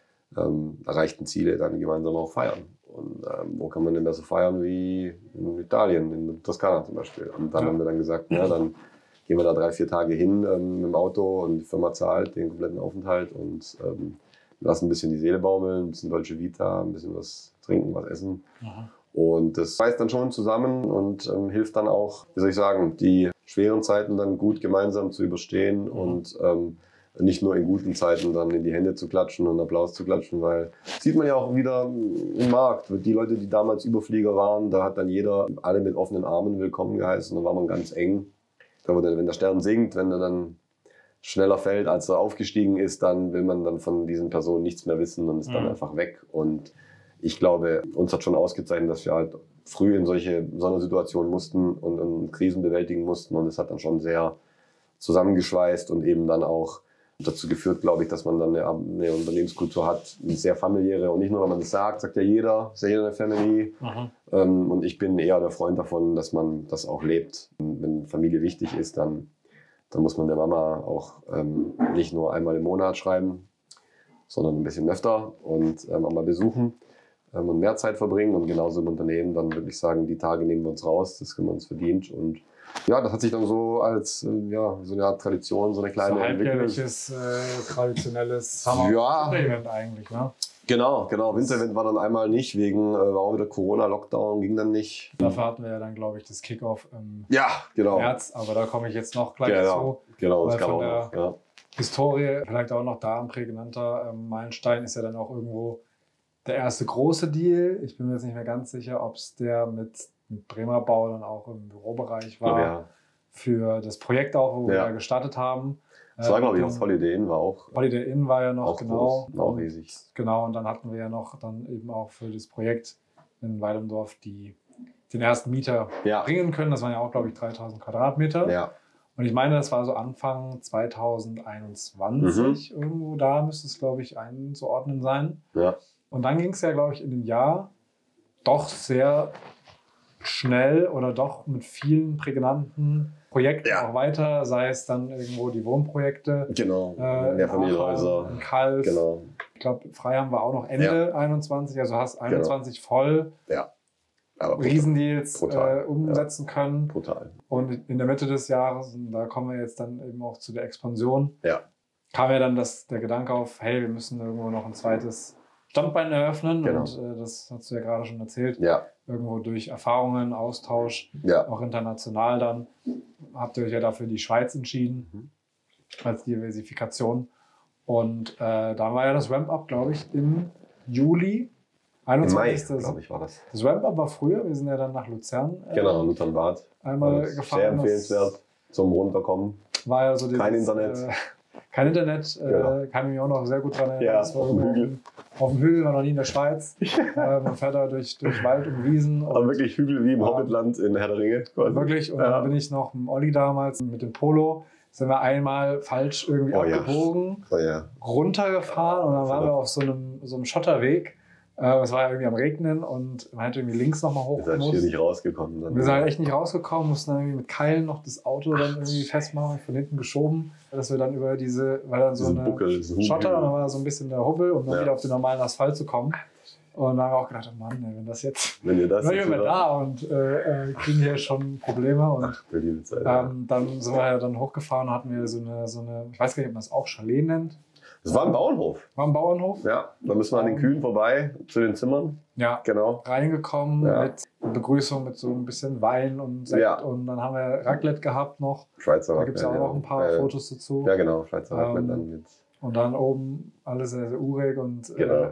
erreichten Ziele dann gemeinsam auch feiern. Und wo kann man denn besser feiern wie in Italien, in Toskana zum Beispiel. Und dann haben wir dann gesagt, ja, dann gehen wir da 3-4 Tage hin mit dem Auto und die Firma zahlt den kompletten Aufenthalt und lassen ein bisschen die Seele baumeln, ein bisschen Dolce Vita, ein bisschen was trinken, was essen. Aha. Und das schweißt dann schon zusammen und hilft dann auch, wie soll ich sagen, die schweren Zeiten dann gut gemeinsam zu überstehen und nicht nur in guten Zeiten dann in die Hände zu klatschen und Applaus zu klatschen, weil das sieht man ja auch wieder im Markt. Die Leute, die damals Überflieger waren, da hat dann jeder alle mit offenen Armen willkommen geheißen, da war man ganz eng. Aber wenn der Stern sinkt, wenn er dann schneller fällt, als er aufgestiegen ist, dann will man dann von diesen Personen nichts mehr wissen und ist dann einfach weg. Und ich glaube, uns hat schon ausgezeichnet, dass wir halt früh in so eine Situation mussten und Krisen bewältigen mussten. Und es hat dann schon sehr zusammengeschweißt und eben dann auch dazu geführt, glaube ich, dass man dann eine Unternehmenskultur hat, eine sehr familiäre. Und nicht nur, wenn man das sagt ja jeder, ist ja jeder eine Family. Und ich bin eher der Freund davon, dass man das auch lebt. Und wenn Familie wichtig ist, dann muss man der Mama auch nicht nur einmal im Monat schreiben, sondern ein bisschen öfter und auch mal besuchen und mehr Zeit verbringen. Und genauso im Unternehmen dann wirklich sagen, die Tage nehmen wir uns raus, das haben wir uns verdient. Und ja, das hat sich dann so als so eine Art Tradition, so eine kleine so halbjährliches, traditionelles Summer-Event eigentlich, ne? Genau. Winterevent war dann einmal nicht, wegen war auch wieder Corona-Lockdown, ging dann nicht. Dafür hatten wir ja dann, glaube ich, das Kickoff im genau. März, aber da komme ich jetzt noch gleich zu. Genau, das weil kann von auch der noch. Ja. Historie, vielleicht auch noch da ein prägnanter Meilenstein, ist ja dann auch irgendwo der erste große Deal. Ich bin mir jetzt nicht mehr ganz sicher, ob es der mit Bremer Bau dann auch im Bürobereich war. Ja. Für das Projekt auch, wo wir da gestartet haben. Das war, glaube ich, das Holiday Inn war auch. Holiday Inn war ja noch, auch genau. Groß, auch riesig. Genau, und dann hatten wir ja noch dann eben auch für das Projekt in Weilendorf den ersten Mieter bringen können. Das waren ja auch, glaube ich, 3000 Quadratmeter. Ja. Und ich meine, das war so Anfang 2021. Irgendwo da müsste es, glaube ich, einzuordnen sein. Ja. Und dann ging es ja, glaube ich, in dem Jahr doch sehr schnell oder doch mit vielen prägnanten Projekten auch weiter, sei es dann irgendwo die Wohnprojekte. Genau, Mehrfamilienhäuser. In Kalf. Genau. Ich glaube, Freiham war auch noch Ende 21, also hast 21 voll Riesendeals umsetzen können. Brutal. Und in der Mitte des Jahres, und da kommen wir jetzt dann eben auch zu der Expansion, kam ja dann der Gedanke auf, hey, wir müssen irgendwo noch ein zweites Standbein eröffnen. Genau. Und das hast du ja gerade schon erzählt. Ja. Irgendwo durch Erfahrungen, Austausch, auch international dann, habt ihr euch ja dafür die Schweiz entschieden als Diversifikation. Und da war ja das Ramp-Up, glaube ich, im Juli. 21. Im Mai, glaube ich, war das. Das Ramp-Up war früher, wir sind ja dann nach Luzern Luthernbad. einmal gefahren. Sehr empfehlenswert zum Runterkommen. War ja so kein Internet. Kein Internet, kann ich mich auch noch sehr gut daran erinnern. Das war auf dem Hügel. Auf dem Hügel, war noch nie in der Schweiz. Man fährt da durch Wald und Wiesen. Aber wirklich Hügel wie im Hobbitland in Herr der Ringe. Quasi. Wirklich, und dann bin ich noch mit dem Olli damals mit dem Polo, sind wir einmal falsch irgendwie abgebogen, runtergefahren und dann waren wir auf so einem Schotterweg. Es war ja irgendwie am Regnen und man hätte irgendwie links nochmal hoch müssen. Wir sind hier nicht rausgekommen. Dann wir sind halt echt nicht rausgekommen, mussten dann irgendwie mit Keilen noch das Auto dann irgendwie festmachen, von hinten geschoben, dass wir dann über weil dann so eine Buckel, Schotter und dann war da so ein bisschen der Hubbel, um dann wieder auf den normalen Asphalt zu kommen. Und dann haben wir auch gedacht, oh Mann, wenn das jetzt, wenn wir da und kriegen hier schon Probleme. Und dann sind wir ja dann hochgefahren und hatten wir so eine, ich weiß gar nicht, ob man das auch Chalet nennt. Das war ein Bauernhof. Ja, da müssen wir an den Kühen vorbei, zu den Zimmern. Ja, genau. Reingekommen mit Begrüßung, mit so ein bisschen Wein und Sekt. Und dann haben wir Raclette gehabt noch. Schweizer Raclette. Da gibt es ja auch noch ein paar Fotos dazu. Ja, genau, Schweizer Raclette dann mit. Und dann oben alles sehr, sehr urig und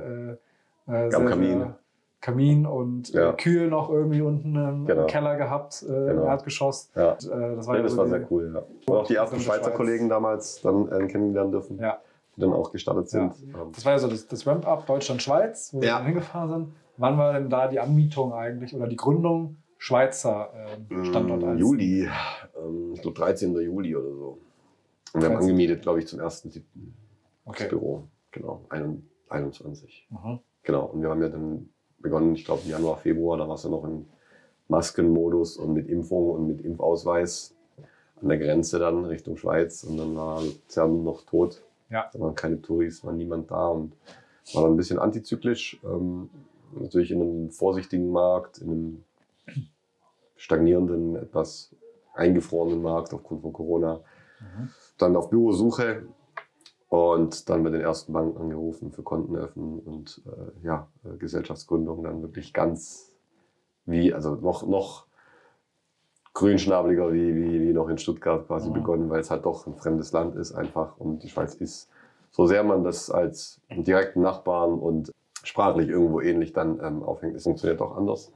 Kamin und Kühe noch irgendwie unten im Keller gehabt, im Erdgeschoss. Ja. Das war, das war sehr cool. Ja. Und auch die ersten Schweizer Kollegen damals dann kennenlernen dürfen. Ja. Die dann auch gestartet sind. Ja. Das war ja so das Ramp-Up Deutschland-Schweiz, wo wir dann hingefahren sind. Wann war denn da die Anmietung eigentlich oder die Gründung Schweizer Standort? Juli, ich glaube 13. Juli oder so. Und wir haben angemietet, glaube ich, zum 1.7. Das Büro. Genau, 21. Mhm. Genau, und wir haben ja dann begonnen, ich glaube im Januar, Februar, da warst du noch im Maskenmodus und mit Impfung und mit Impfausweis an der Grenze dann Richtung Schweiz und dann war Luzern noch tot. Ja. Da waren keine Touris, war niemand da und war dann ein bisschen antizyklisch. Natürlich in einem vorsichtigen Markt, in einem stagnierenden, etwas eingefrorenen Markt aufgrund von Corona. Dann auf Bürosuche und dann bei den ersten Banken angerufen für Konten öffnen und Gesellschaftsgründung dann wirklich ganz also noch grünschnabeliger wie noch in Stuttgart quasi begonnen, weil es halt doch ein fremdes Land ist einfach und die Schweiz ist, so sehr man das als direkten Nachbarn und sprachlich irgendwo ähnlich dann aufhängt, es funktioniert auch anders.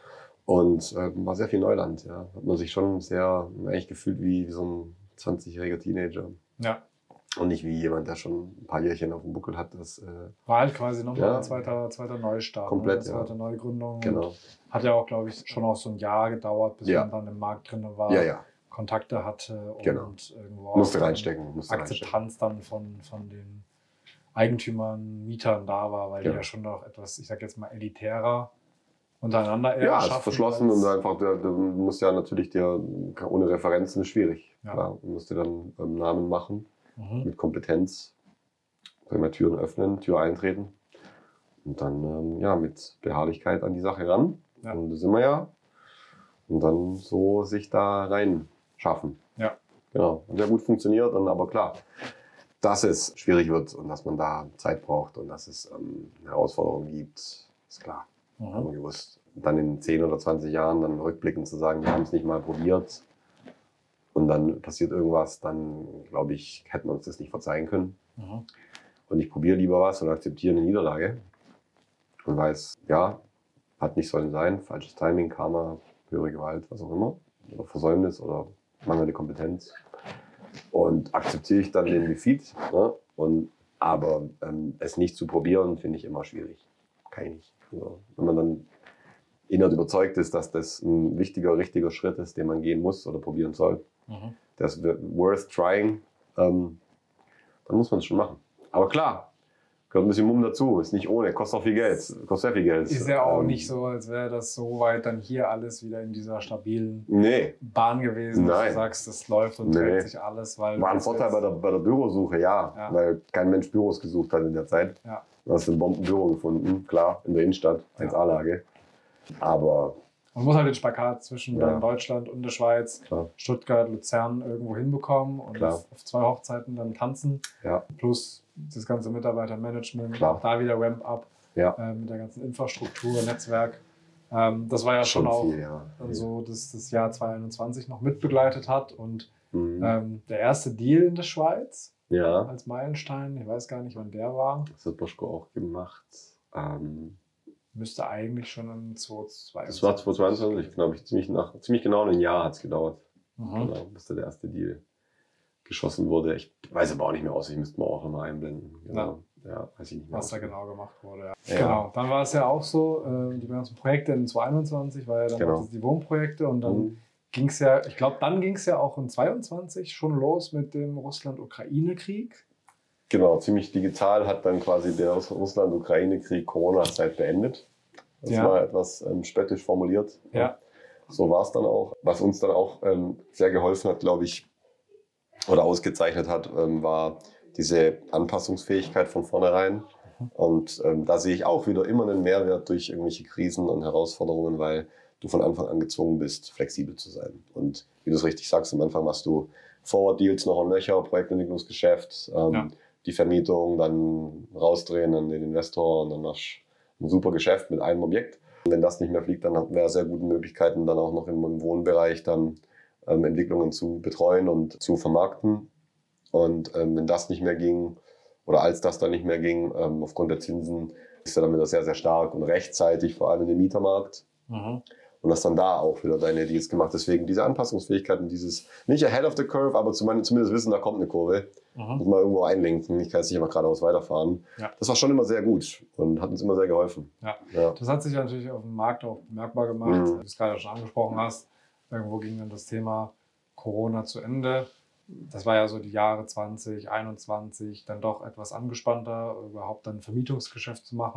Und war sehr viel Neuland, ja. Hat man sich schon eigentlich gefühlt wie so ein 20-jähriger Teenager. Ja. Und nicht wie jemand, der schon ein paar Jährchen auf dem Buckel hat. War halt quasi nochmal ein zweiter Neustart. Komplett, ne? Eine zweite Neugründung. Genau. Hat ja auch, glaube ich, schon auch so ein Jahr gedauert, bis man dann im Markt drin war, Kontakte hatte und irgendwo auch musste reinstecken. Akzeptanz dann von den Eigentümern, Mietern da war, weil die ja schon noch etwas, ich sag jetzt mal, elitärer untereinander eher schaffen. Ja, ist verschlossen und einfach, du musst ja natürlich ohne Referenzen ist schwierig. Ja. Klar, du musst dir dann Namen machen, mit Kompetenz, mal Türen öffnen, Tür eintreten und dann mit Beharrlichkeit an die Sache ran. Ja. Und da sind wir ja. Und dann so sich da rein schaffen. Ja. Genau. Und sehr gut funktioniert, dann aber klar, dass es schwierig wird und dass man da Zeit braucht und dass es Herausforderungen gibt, ist klar. Haben wir gewusst. Dann in 10 oder 20 Jahren dann rückblickend zu sagen, wir haben es nicht mal probiert und dann passiert irgendwas, dann glaube ich, hätten wir uns das nicht verzeihen können. Und ich probiere lieber was und akzeptiere eine Niederlage und weiß, hat nicht sollen sein, falsches Timing, Karma, höhere Gewalt, was auch immer, oder Versäumnis oder mangelnde Kompetenz. Und akzeptiere ich dann den Defeat, ne? Aber es nicht zu probieren, finde ich immer schwierig. Kann ich nicht. Also, wenn man dann innerlich überzeugt ist, dass das ein wichtiger, richtiger Schritt ist, den man gehen muss oder probieren soll, das wird worth trying, dann muss man es schon machen. Aber klar, gehört ein bisschen Mumm dazu, ist nicht ohne, kostet auch viel Geld, kostet sehr viel Geld. Ist ja auch nicht so, als wäre das so weit dann hier alles wieder in dieser stabilen Bahn gewesen, dass du sagst, das läuft und trägt sich alles. Weil war ein Vorteil bei der Bürosuche, weil kein Mensch Büros gesucht hat in der Zeit. Ja. Du hast ein Bombenbüro gefunden, klar, in der Innenstadt, 1A-Lage. Aber man muss halt den Spagat zwischen Deutschland und der Schweiz, Stuttgart, Luzern irgendwo hinbekommen und auf 2 Hochzeiten dann tanzen. Ja. Plus das ganze Mitarbeitermanagement, auch da wieder Ramp-up mit der ganzen Infrastruktur, Netzwerk. Das war ja schon auch viel, so, dass das Jahr 2021 noch mitbegleitet hat. Und der erste Deal in der Schweiz als Meilenstein, ich weiß gar nicht, wann der war. Das hat Boschko auch gemacht. Müsste eigentlich schon im 2022. Das war 2022, glaube ich. Ziemlich genau ein Jahr hat es gedauert. Genau, bis der erste Deal geschossen wurde. Ich weiß aber auch nicht mehr aus. Ich müsste mal auch nochmal einblenden. Genau. Ja, weiß ich nicht mehr. Was da genau gemacht wurde. Ja. Genau. Dann war es ja auch so, die ganzen Projekte in 2021 war ja dann auch die Wohnprojekte und dann ging es ja, ich glaube, dann ging es ja auch in 2022 schon los mit dem Russland-Ukraine-Krieg. Genau, ziemlich digital hat dann quasi der Russland-Ukraine-Krieg Corona-Zeit beendet. Das war etwas spöttisch formuliert. Ja. So war es dann auch. Was uns dann auch sehr geholfen hat, glaube ich, oder ausgezeichnet hat, war diese Anpassungsfähigkeit von vornherein. Und da sehe ich auch wieder immer einen Mehrwert durch irgendwelche Krisen und Herausforderungen, weil du von Anfang an gezwungen bist, flexibel zu sein. Und wie du es richtig sagst, am Anfang machst du Forward-Deals noch und nöcher, Projektentwicklungsgeschäft, die Vermietung, dann rausdrehen an den Investor und dann machst du ein super Geschäft mit einem Objekt. Und wenn das nicht mehr fliegt, dann hatten wir sehr gute Möglichkeiten, dann auch noch im Wohnbereich dann Entwicklungen zu betreuen und zu vermarkten. Und wenn das nicht mehr ging, oder als das dann nicht mehr ging, aufgrund der Zinsen, ist er dann wieder sehr, sehr stark und rechtzeitig, vor allem in den Mietermarkt. Und hast dann da auch wieder deine Deals gemacht. Deswegen diese Anpassungsfähigkeit und dieses, nicht ahead of the curve, aber zumindest wissen, da kommt eine Kurve. Und mal irgendwo einlenken. Ich kann jetzt nicht immer geradeaus weiterfahren. Ja. Das war schon immer sehr gut und hat uns immer sehr geholfen. Ja. Das hat sich natürlich auf dem Markt auch bemerkbar gemacht, wie du es gerade schon angesprochen hast. Irgendwo ging dann das Thema Corona zu Ende. Das war ja so die Jahre 2021, dann doch etwas angespannter, überhaupt dann ein Vermietungsgeschäft zu machen.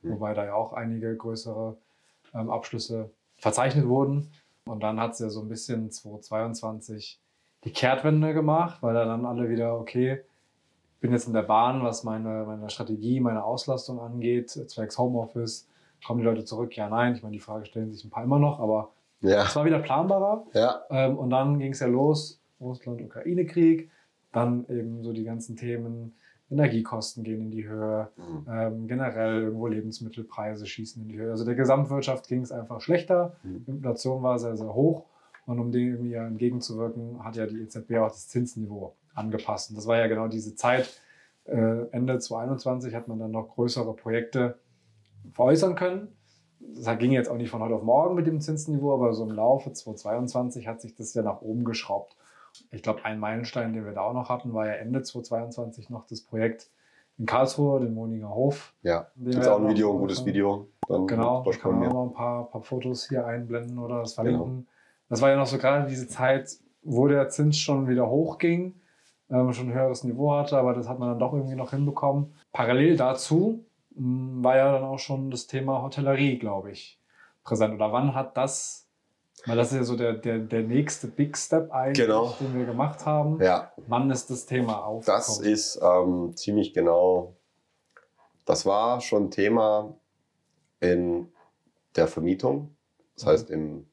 wobei da ja auch einige größere Abschlüsse verzeichnet wurden. Und dann hat es ja so ein bisschen 2022 die Kehrtwende gemacht, weil da dann alle wieder, okay, ich bin jetzt in der Bahn, was meine Strategie, meine Auslastung angeht, zwecks Homeoffice, kommen die Leute zurück? Ja, nein. Ich meine, die Frage stellen sich ein paar immer noch, aber es war wieder planbarer. Ja. Und dann ging es ja los, Russland-Ukraine-Krieg, dann eben so die ganzen Themen, Energiekosten gehen in die Höhe, generell irgendwo Lebensmittelpreise schießen in die Höhe. Also der Gesamtwirtschaft ging es einfach schlechter, Inflation war sehr, sehr hoch und um dem irgendwie entgegenzuwirken, hat ja die EZB auch das Zinsniveau angepasst. Und das war ja genau diese Zeit, Ende 2021 hat man dann noch größere Projekte veräußern können. Das ging jetzt auch nicht von heute auf morgen mit dem Zinsniveau, aber so im Laufe 2022 hat sich das ja nach oben geschraubt. Ich glaube, ein Meilenstein, den wir da auch noch hatten, war ja Ende 2022 noch das Projekt in Karlsruhe, den Moninger Hof. Ja, das ist auch ein Video, ein gutes Video. Dann genau, da kann man auch mal ein paar Fotos hier einblenden oder das verlinken. Genau. Das war ja noch so gerade diese Zeit, wo der Zins schon wieder hochging, schon ein höheres Niveau hatte, aber das hat man dann doch irgendwie noch hinbekommen. Parallel dazu war ja dann auch schon das Thema Hotellerie, glaube ich, präsent. Oder wann hat das, weil das ist ja so der nächste Big Step eigentlich, den wir gemacht haben. Ja. Wann ist das Thema aufgekommen? Das ist ziemlich genau, das war schon Thema in der Vermietung, das heißt im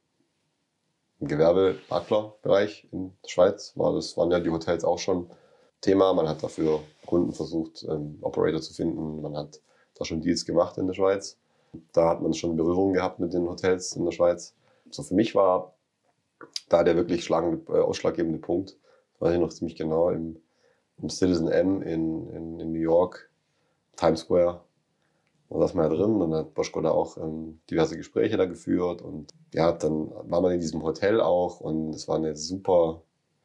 Gewerbemaklerbereich in der Schweiz waren ja die Hotels auch schon Thema. Man hat dafür Kunden versucht, Operator zu finden. Man hat da schon Deals gemacht in der Schweiz. Da hat man schon Berührung gehabt mit den Hotels in der Schweiz. So für mich war da der wirklich ausschlaggebende Punkt, das weiß ich noch ziemlich genau, im Citizen M in New York, Times Square. Da saß man ja drin, dann hat Boschko da auch diverse Gespräche da geführt und ja, dann war man in diesem Hotel auch und es war ein super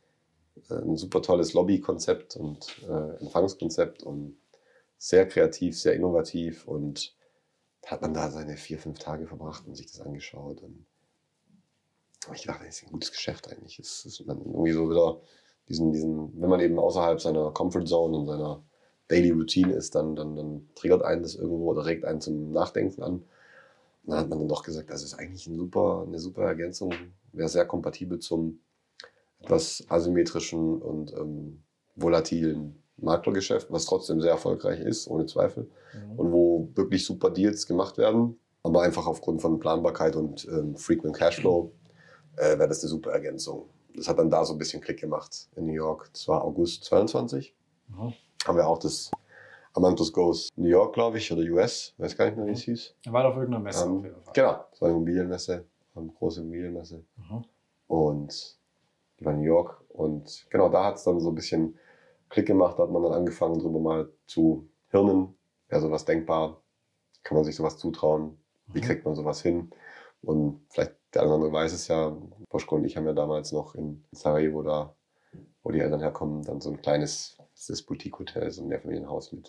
tolles Lobbykonzept und Empfangskonzept und sehr kreativ, sehr innovativ und hat man da seine 4-5 Tage verbracht und sich das angeschaut und ich dachte, das ist ein gutes Geschäft eigentlich. Es ist dann irgendwie so wieder wenn man eben außerhalb seiner Comfort Zone und seiner Daily Routine ist, dann triggert einen das irgendwo oder regt einen zum Nachdenken an. Und dann hat man dann doch gesagt, das ist eigentlich eine super Ergänzung, wäre sehr kompatibel zum etwas asymmetrischen und volatilen Maklergeschäft, was trotzdem sehr erfolgreich ist, ohne Zweifel. Und wo wirklich super Deals gemacht werden, aber einfach aufgrund von Planbarkeit und Frequent Cashflow wäre das eine super Ergänzung. Das hat dann da so ein bisschen Klick gemacht in New York. Das war August 22. Haben wir auch das Amantus Goes New York, glaube ich, oder US, weiß gar nicht mehr, wie es hieß. Er war auf irgendeiner Messe auf jeden Fall. Genau, das war eine Immobilienmesse, eine große Immobilienmesse. Und die war in New York. Und genau, da hat es dann so ein bisschen Klick gemacht, da hat man dann angefangen, drüber mal zu hirnen. Wäre sowas denkbar? Kann man sich sowas zutrauen? Wie kriegt man sowas hin? Und vielleicht der eine oder andere weiß es ja, Boschko und ich haben ja damals noch in Sarajevo, da, wo die Eltern herkommen, dann so ein kleines Boutique-Hotel, so ein Mehrfamilienhaus mit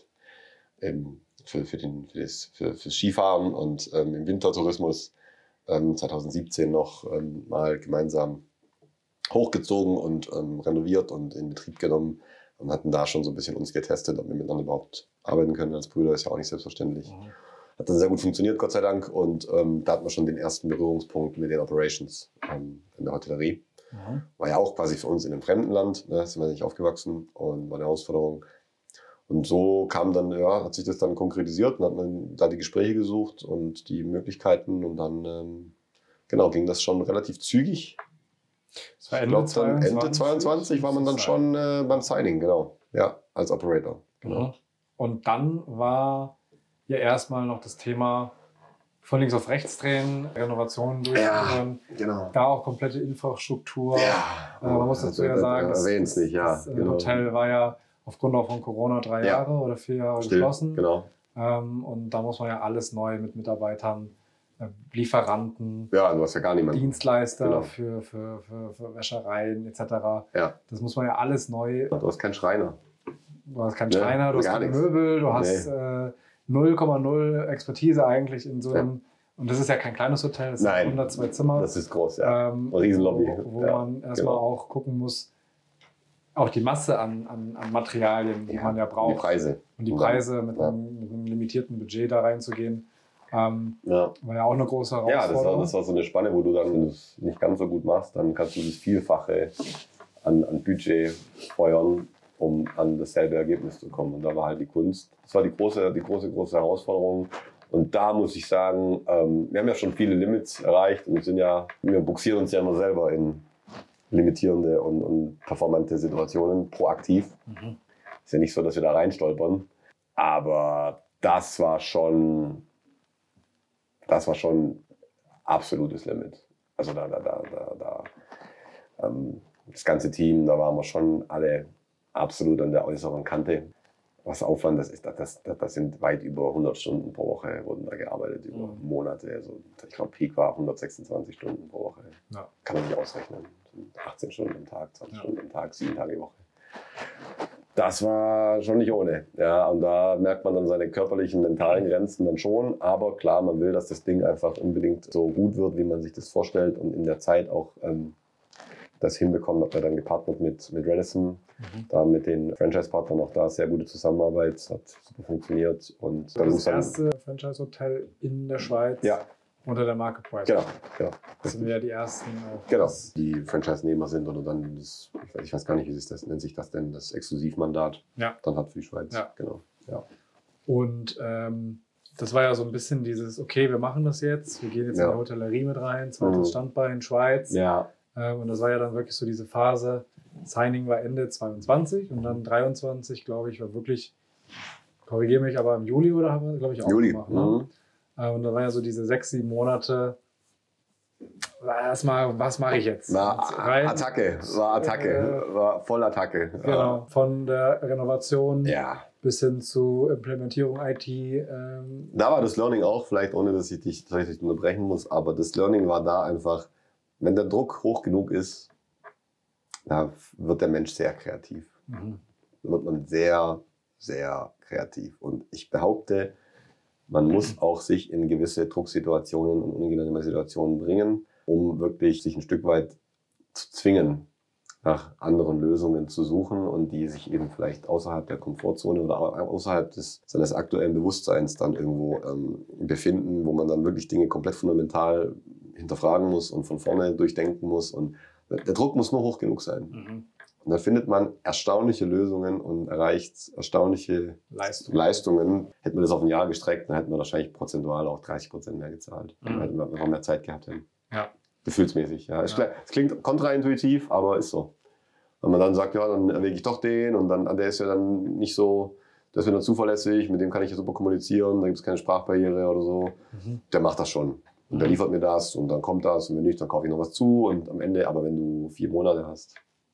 fürs Skifahren und im Wintertourismus 2017 noch mal gemeinsam hochgezogen und renoviert und in Betrieb genommen und hatten da schon so ein bisschen uns getestet, ob wir miteinander überhaupt arbeiten können als Brüder, ist ja auch nicht selbstverständlich. Hat dann sehr gut funktioniert, Gott sei Dank, und da hatten wir schon den ersten Berührungspunkt mit den Operations in der Hotellerie. War ja auch quasi für uns in einem fremden Land, ne, sind wir nicht aufgewachsen und war eine Herausforderung. Und so kam dann, hat sich das dann konkretisiert und hat man da die Gespräche gesucht und die Möglichkeiten und dann, ging das schon relativ zügig. Das war Ende 22 war man dann schon beim Signing, genau. Ja, als Operator. Genau. Und dann war ja erstmal noch das Thema von links auf rechts drehen, Renovationen durchführen, da auch komplette Infrastruktur. Man muss dazu ja sagen, das Hotel war ja aufgrund auch von Corona 3 Jahre oder 4 Jahre geschlossen. Genau. Und da muss man ja alles neu mit Mitarbeitern, Lieferanten, du hast ja gar niemanden. Dienstleister für Wäschereien etc. Das muss man ja alles neu. Du hast keinen Schreiner. Du hast keinen Schreiner, du hast keine Möbel, du hast 0,0 Expertise eigentlich in so einem. Und das ist ja kein kleines Hotel, das sind 102 Zimmer. Das ist groß, Riesenlobby. Wo man erstmal auch gucken muss, auch die Masse an Materialien, die man ja braucht. Die Preise. Und die Preise mit einem limitierten Budget da reinzugehen. War ja auch eine große Ja, Herausforderung. das war so eine Spanne, wo du dann, wenn du es nicht ganz so gut machst, dann kannst du das Vielfache an Budget feuern, um an dasselbe Ergebnis zu kommen. Und da war halt die Kunst. Das war die große Herausforderung. Und da muss ich sagen, wir haben ja schon viele Limits erreicht und wir buxieren uns ja immer selber in limitierende und performante Situationen proaktiv. Ist ja nicht so, dass wir da reinstolpern. Aber das war schon absolutes Limit. Also das ganze Team, da waren wir schon alle absolut an der äußeren Kante. Was Aufwand das ist, das sind weit über 100 Stunden pro Woche, wurden da gearbeitet, über Monate. Also ich glaube, Peak war 126 Stunden pro Woche. Ja. Kann man nicht ausrechnen. 18 Stunden am Tag, 20 Stunden am Tag, 7 Tage die Woche. Das war schon nicht ohne. Ja, und da merkt man dann seine körperlichen, mentalen Grenzen dann schon. Aber klar, man will, dass das Ding einfach unbedingt so gut wird, wie man sich das vorstellt und in der Zeit auch das hinbekommen. Hat man dann gepartnert mit Radisson, da mit den Franchise-Partnern auch da sehr gute Zusammenarbeit, hat super funktioniert. Und dann das erste Franchise-Hotel in der Schweiz unter der Marke Price. Genau. Das sind ja die ersten auch. Genau, die Franchise-Nehmer sind oder dann, ich weiß gar nicht, nennt sich das denn, das Exklusivmandat dann hat für die Schweiz. Ja. Genau. Ja. Und das war ja so ein bisschen dieses, okay, wir machen das jetzt, wir gehen jetzt in die Hotellerie mit rein, zweites Standbein, Schweiz. Ja. Und das war ja dann wirklich so diese Phase, Signing war Ende 22 und dann 23, glaube ich, war wirklich, korrigiere mich, aber im Juli oder haben wir, glaube ich, auch gemacht. Ne? Und da war ja so diese 6, 7 Monate, erstmal, was mache ich jetzt? Attacke, war voll Attacke. Genau, von der Renovation bis hin zu Implementierung IT. Da war das Learning auch, vielleicht ohne, dass ich dich tatsächlich unterbrechen muss, aber das Learning war da einfach, wenn der Druck hoch genug ist, da wird der Mensch sehr kreativ. Da wird man sehr, sehr kreativ. Und ich behaupte, man muss auch sich in gewisse Drucksituationen und unangenehme Situationen bringen, um wirklich sich ein Stück weit zu zwingen, nach anderen Lösungen zu suchen und die sich eben vielleicht außerhalb der Komfortzone oder außerhalb seines aktuellen Bewusstseins dann irgendwo befinden, wo man dann wirklich Dinge komplett fundamental hinterfragen muss und von vorne durchdenken muss. Und der Druck muss nur hoch genug sein. Und da findet man erstaunliche Lösungen und erreicht erstaunliche Leistungen. Hätten wir das auf ein Jahr gestreckt, dann hätten wir wahrscheinlich prozentual auch 30% mehr gezahlt. Dann hätten wir einfach mehr Zeit gehabt. Ja. Gefühlsmäßig. Ja. Es klingt kontraintuitiv, aber ist so. Wenn man dann sagt, ja, dann erwäge ich doch den und dann, der ist ja dann nicht so, der ist wieder zuverlässig, mit dem kann ich ja super kommunizieren, da gibt es keine Sprachbarriere oder so. Der macht das schon. Und der liefert mir das und dann kommt das und wenn nicht, dann kaufe ich noch was zu und am Ende, aber wenn du 4 Monate hast,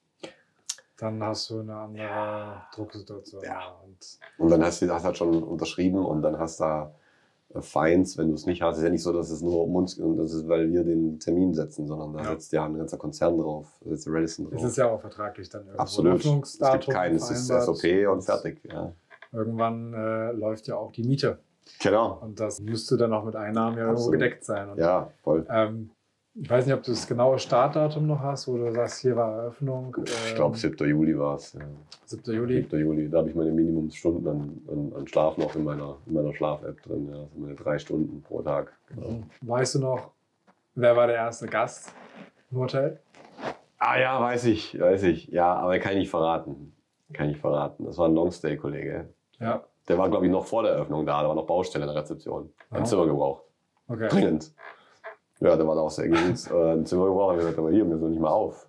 dann hast du eine andere Drucksituation. Ja. Und dann hast du halt schon unterschrieben und dann hast du da Fines, wenn du es nicht hast. Es ist ja nicht so, dass es nur um uns geht und das ist, weil wir den Termin setzen, sondern da setzt ja ein ganzer Konzern drauf, da setzt Radisson drauf. Es ist ja auch vertraglich dann irgendwo. Absolut. Es gibt keinen, es ist SOP und fertig. Ja. Irgendwann läuft ja auch die Miete. Genau. Und das müsste dann auch mit Einnahmen ja irgendwo gedeckt sein. Und, ja, voll. Ich weiß nicht, ob du das genaue Startdatum noch hast, wo du sagst, hier war Eröffnung. Ich glaube, 7. Juli war es. Ja. 7. Juli? 7. Juli. Da habe ich meine Minimumsstunden an Schlaf noch in meiner Schlaf-App drin. Ja. Also meine 3 Stunden pro Tag. Genau. Weißt du noch, wer war der erste Gast im Hotel? Ah ja, weiß ich. Ja, aber kann ich nicht verraten. Das war ein Longstay-Kollege. Ja. Der war, glaube ich, noch vor der Eröffnung da. Da war noch Baustelle in der Rezeption. Ein Zimmer gebraucht. Okay. Dringend. Ja, der war da auch sehr gut. Ein Zimmer gebraucht. Ich gesagt, aber hier, wir sind nicht mal auf.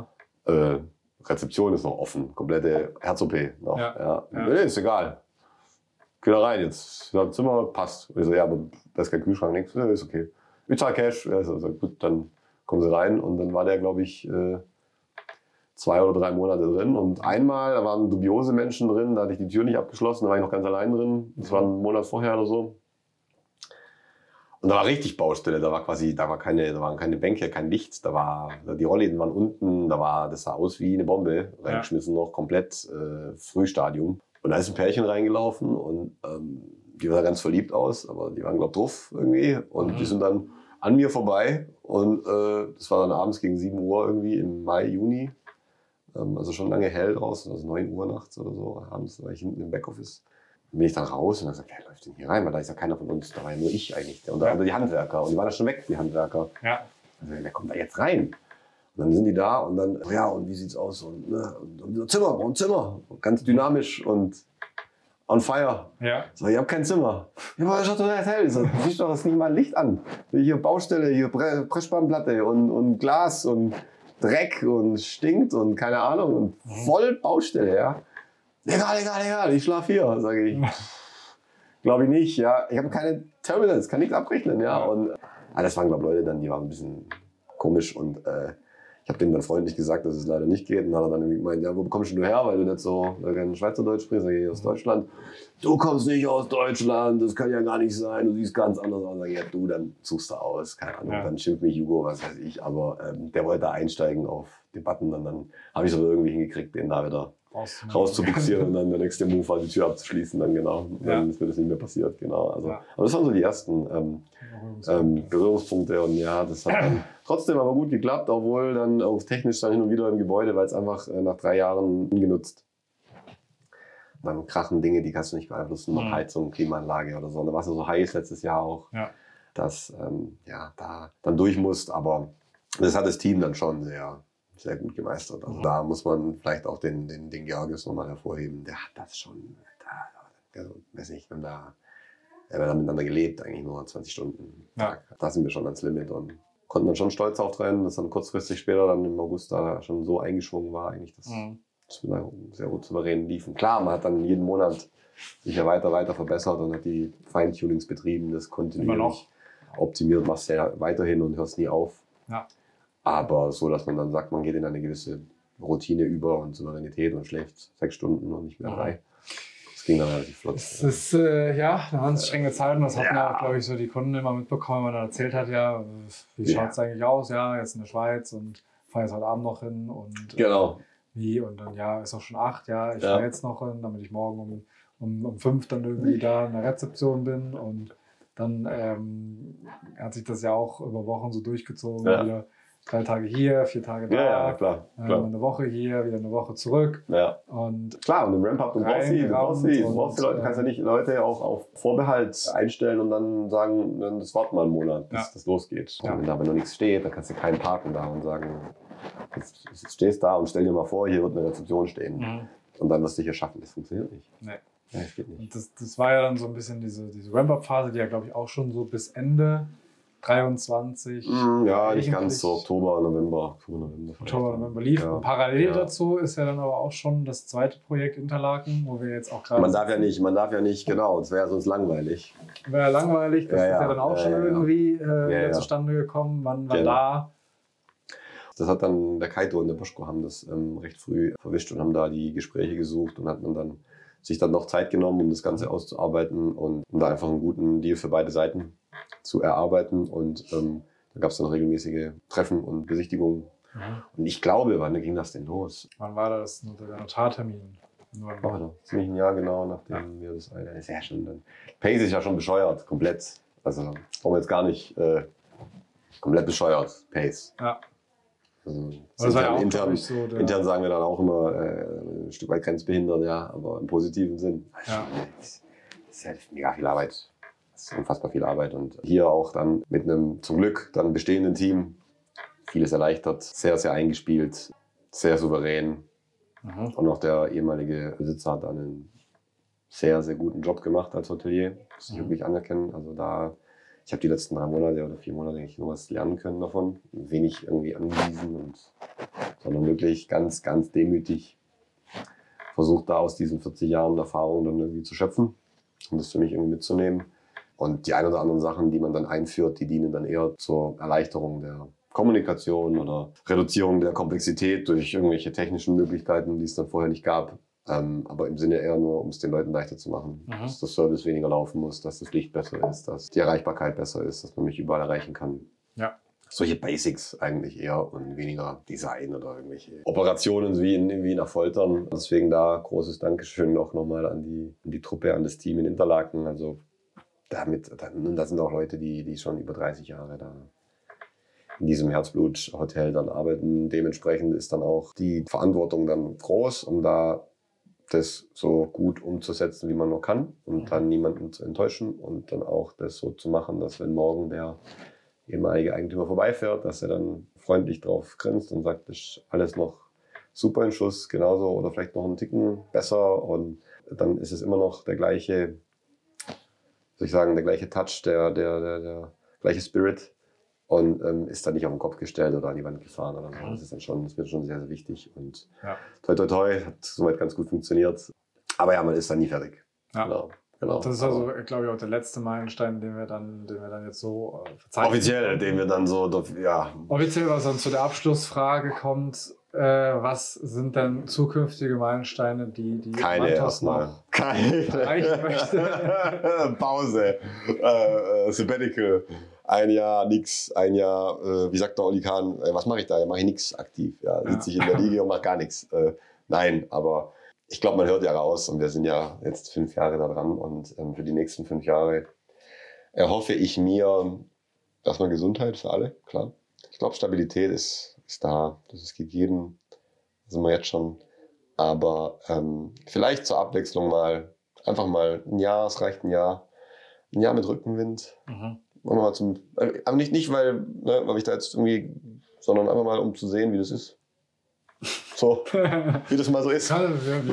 Rezeption ist noch offen. Komplette Herz-OP noch. Ja. Nee, ist egal. Geh da rein jetzt. Das Zimmer passt. Ich so, ja, aber da ist kein Kühlschrank, nichts. Ja, ist okay. Ich zahle Cash. Also, gut, dann kommen sie rein. Und dann war der, glaube ich, 2 oder 3 Monate drin. Und einmal, da waren dubiose Menschen drin, da hatte ich die Tür nicht abgeschlossen, da war ich noch ganz allein drin. Das war ein Monat vorher oder so. Und da war richtig Baustelle, da waren keine Bänke, kein Licht, die Rollläden waren unten, das sah aus wie eine Bombe, reingeschmissen noch, komplett Frühstadium. Und da ist ein Pärchen reingelaufen und die sah ganz verliebt aus, aber die waren, glaube ich, drauf irgendwie. Und die sind dann an mir vorbei und das war dann abends gegen 7 Uhr irgendwie im Mai, Juni. Also schon lange hell draußen, also 9 Uhr nachts oder so, abends war ich hinten im Backoffice. bin ich dann raus und dann gesagt, wer läuft denn hier rein? Weil da ist ja keiner von uns, da war ja nur ich eigentlich. Und die Handwerker. Und die waren ja schon weg, die Handwerker. Ja. Also, wer kommt da jetzt rein? Und dann sind die da und dann, ja, und wie sieht's aus? Und, ne, und Zimmer, braucht ein Zimmer. Ganz dynamisch und on fire. Ja. So, ich habe kein Zimmer. Ja, aber das ist doch total hell. So, du siehst doch das nicht mal Licht an. Hier Baustelle, hier Pressspanplatte und Glas und Dreck und stinkt und keine Ahnung und voll Baustelle, ja. Egal, ich schlafe hier, sage ich. Glaube ich nicht, ja. Ich habe keine Terminals, kann nichts abrechnen, ja. Und das waren, glaube ich, Leute dann, die waren ein bisschen komisch und ich habe denen dann freundlich gesagt, dass es leider nicht geht. Und dann hat er dann irgendwie gemeint, ja, wo kommst du her, weil du nicht so kein Schweizerdeutsch sprichst, ich gehe aus Deutschland. Du kommst nicht aus Deutschland, das kann ja gar nicht sein, du siehst ganz anders aus. Sag ich, ja, du, dann suchst du aus, keine Ahnung, dann schimpft mich Hugo, was weiß ich. Aber der wollte da einsteigen auf Debatten und dann habe ich es aber irgendwie hingekriegt, den da wieder rauszubuxieren und dann der nächste Move war, die Tür abzuschließen, dann genau. Dann ist mir das nicht mehr passiert, genau. Also, aber das waren so die ersten Berührungspunkte und ja, das hat dann trotzdem aber gut geklappt, obwohl dann auch technisch dann hin und wieder im Gebäude, weil es einfach nach 3 Jahren ungenutzt. Dann krachen Dinge, die kannst du nicht beeinflussen, noch Heizung, Klimaanlage oder so. Da war es so heiß letztes Jahr auch, dass da dann durch musst, aber das hat das Team dann schon sehr gut gemeistert. Also da muss man vielleicht auch den Georgios nochmal hervorheben. Der hat das schon, weiß nicht, wir haben miteinander gelebt, eigentlich nur 20 Stunden am Tag. Da sind wir schon ans Limit und konnten dann schon stolz auftreten, dass dann kurzfristig später dann im August da schon so eingeschwungen war, eigentlich, dass wir sehr gut souverän liefen. Klar, man hat dann jeden Monat sich ja weiter verbessert und hat die Feintunings betrieben, das kontinuierlich optimiert, machst ja weiterhin und hörst nie auf. Ja. Aber so, dass man dann sagt, man geht in eine gewisse Routine über und Souveränität und schläft 6 Stunden und nicht mehr 3. Das ging dann relativ flott. Das ist eine ganz strenge Zeit und das hat man auch, glaube ich, so die Kunden immer mitbekommen, wenn man dann erzählt hat, wie schaut es eigentlich aus? Ja, jetzt in der Schweiz und fahre jetzt heute Abend noch hin und genau. Wie? Und dann, ist auch schon 8, ich fahre jetzt noch hin, damit ich morgen um 5 dann irgendwie da in der Rezeption bin und dann hat sich das ja auch über Wochen so durchgezogen, wieder 3 Tage hier, 4 Tage da, klar. Eine Woche hier, wieder eine Woche zurück. Ja. Und klar, und im Ramp-Up, du brauchst die Leute, du kannst ja nicht Leute auch auf Vorbehalt einstellen und dann sagen, das warten wir einen Monat, bis das losgeht. Und wenn da aber noch nichts steht, dann kannst du keinen parken da und sagen, jetzt stehst da und stell dir mal vor, hier wird eine Rezeption stehen. Und dann wirst du hier schaffen. Das funktioniert nicht. Nee. Ja, das geht nicht. Und das war ja dann so ein bisschen diese Ramp-Up-Phase, die ja, glaube ich, auch schon so bis Ende 23. Ja, nicht ganz so Oktober, November lief. Ja. Und parallel dazu ist ja dann aber auch schon das zweite Projekt Interlaken, wo wir jetzt auch gerade... Man darf ja nicht, genau, das wäre ja sonst langweilig. Wäre ja langweilig, das ist ja dann auch schon irgendwie wieder zustande gekommen. Wann war da? Das hat dann der Kaito und der Boschko haben das recht früh verwischt und haben da die Gespräche gesucht und hat man dann sich dann noch Zeit genommen, um das Ganze auszuarbeiten und um da einfach einen guten Deal für beide Seiten zu erarbeiten. Und da gab es dann regelmäßige Treffen und Besichtigungen. Und ich glaube, wann ging das denn los? Wann war das? Der Notartermin? Ziemlich ein Jahr genau, nachdem wir das eine. Ist ja schon dann. Pace ist ja schon bescheuert, komplett. Also brauchen wir jetzt gar nicht komplett bescheuert, Pace. Ja. Also intern sagen wir dann auch immer ein Stück weit grenzbehindert, aber im positiven Sinn. Das ist ja mega viel Arbeit. Das ist unfassbar viel Arbeit. Und hier auch dann mit einem zum Glück dann bestehenden Team vieles erleichtert, sehr, sehr eingespielt, sehr souverän. Und auch der ehemalige Besitzer hat dann einen sehr, sehr guten Job gemacht als Hotelier. Muss ich wirklich anerkennen. Also ich habe die letzten 3 Monate oder 4 Monate eigentlich nur was lernen können davon. Wenig irgendwie angewiesen, sondern wirklich ganz, ganz demütig versucht, da aus diesen 40 Jahren Erfahrung dann irgendwie zu schöpfen und das für mich irgendwie mitzunehmen. Und die ein oder anderen Sachen, die man dann einführt, die dienen dann eher zur Erleichterung der Kommunikation oder Reduzierung der Komplexität durch irgendwelche technischen Möglichkeiten, die es dann vorher nicht gab. Aber im Sinne eher nur, um es den Leuten leichter zu machen. Dass das Service weniger laufen muss, dass das Licht besser ist, dass die Erreichbarkeit besser ist, dass man mich überall erreichen kann. Ja. Solche Basics eigentlich eher und weniger Design oder irgendwelche Operationen wie nach Foltern. Deswegen da großes Dankeschön auch nochmal an die Truppe, an das Team in Interlaken. Also da sind auch Leute, die schon über 30 Jahre da in diesem Herzblut-Hotel dann arbeiten. Dementsprechend ist dann auch die Verantwortung dann groß, um da das so gut umzusetzen, wie man nur kann und dann niemanden zu enttäuschen und dann auch das so zu machen, dass wenn morgen der ehemalige Eigentümer vorbeifährt, dass er dann freundlich drauf grinst und sagt, das ist alles noch super in Schuss, genauso oder vielleicht noch einen Ticken besser und dann ist es immer noch der gleiche, soll ich sagen, der gleiche Touch, der gleiche Spirit und ist dann nicht auf den Kopf gestellt oder an die Wand gefahren oder so. Das ist dann schon, das wird schon sehr, sehr wichtig und toi toi toi, hat soweit ganz gut funktioniert. Aber ja, man ist dann nie fertig. Ja. Genau. Das ist also, glaube ich, auch der letzte Meilenstein, den wir dann jetzt so verzeichnen. Offiziell, den wir dann so, ja. Offiziell, was dann zu der Abschlussfrage kommt, was sind denn zukünftige Meilensteine, die keine erstmal. Keine. Erreichen möchte? Pause. Sabbatical. Ein Jahr nix, ein Jahr, wie sagt der Oli Kahn, was mache ich da? Mache ich nichts aktiv. Ja, sitze ich in der Liga und mache gar nichts. Nein, aber ich glaube, man hört ja raus und wir sind ja jetzt 5 Jahre da dran und für die nächsten 5 Jahre erhoffe ich mir erstmal Gesundheit für alle, klar. Ich glaube, Stabilität ist da, das ist gegeben, das sind wir jetzt schon. Aber vielleicht zur Abwechslung einfach mal ein Jahr, es reicht ein Jahr mit Rückenwind. Mal aber nicht weil ich da jetzt irgendwie, sondern einfach mal, um zu sehen, wie das ist. So, wie das mal so ist. Wenn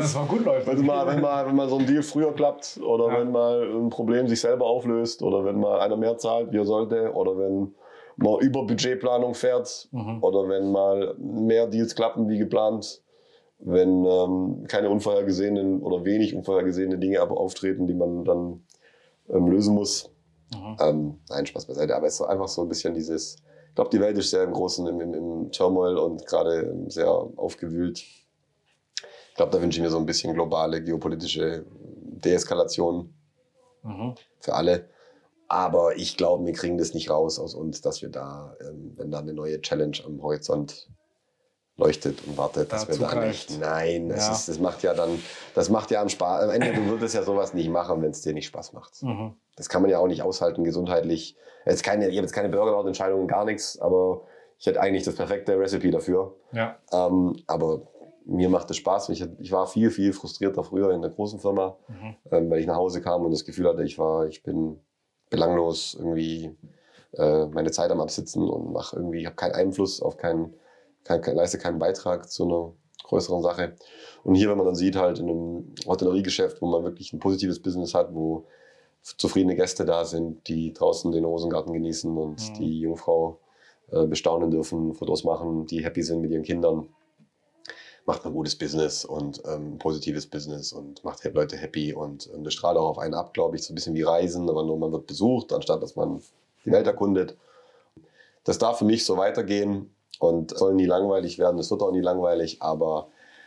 mal so ein Deal früher klappt oder wenn mal ein Problem sich selber auflöst oder wenn mal einer mehr zahlt, wie er sollte oder wenn man über Budgetplanung fährt oder wenn mal mehr Deals klappen wie geplant, wenn keine unvorhergesehenen oder wenig unvorhergesehene Dinge aber auftreten, die man dann lösen muss. Nein, Spaß beiseite, aber es ist einfach so ein bisschen dieses, ich glaube, die Welt ist sehr im Großen im Turmoil und gerade sehr aufgewühlt. Ich glaube, da wünsche ich mir so ein bisschen globale geopolitische Deeskalation für alle. Aber ich glaube, wir kriegen das nicht raus aus uns, dass wir da, wenn da eine neue Challenge am Horizont leuchtet und wartet, dass wir da nicht. Nein, das macht ja am Spaß. Am Ende, du würdest ja sowas nicht machen, wenn es dir nicht Spaß macht. Das kann man ja auch nicht aushalten, gesundheitlich. Ich habe jetzt keine Burnout-Entscheidungen, gar nichts, aber ich hätte eigentlich das perfekte Recipe dafür. Ja. Aber mir macht es Spaß. Ich war viel, viel frustrierter früher in der großen Firma, weil ich nach Hause kam und das Gefühl hatte, ich bin belanglos irgendwie meine Zeit am Absitzen und ich habe keinen Einfluss auf leiste keinen Beitrag zu einer größeren Sache. Und hier, wenn man dann sieht, halt in einem Hotelleriegeschäft, wo man wirklich ein positives Business hat, wo zufriedene Gäste da sind, die draußen den Rosengarten genießen und die Jungfrau bestaunen dürfen, Fotos machen, die happy sind mit ihren Kindern, macht man gutes Business und positives Business und macht Leute happy und das strahlt auch auf einen ab, glaube ich, so ein bisschen wie Reisen, aber nur man wird besucht, anstatt dass man die Welt erkundet. Das darf für mich so weitergehen und soll nie langweilig werden, es wird auch nie langweilig, aber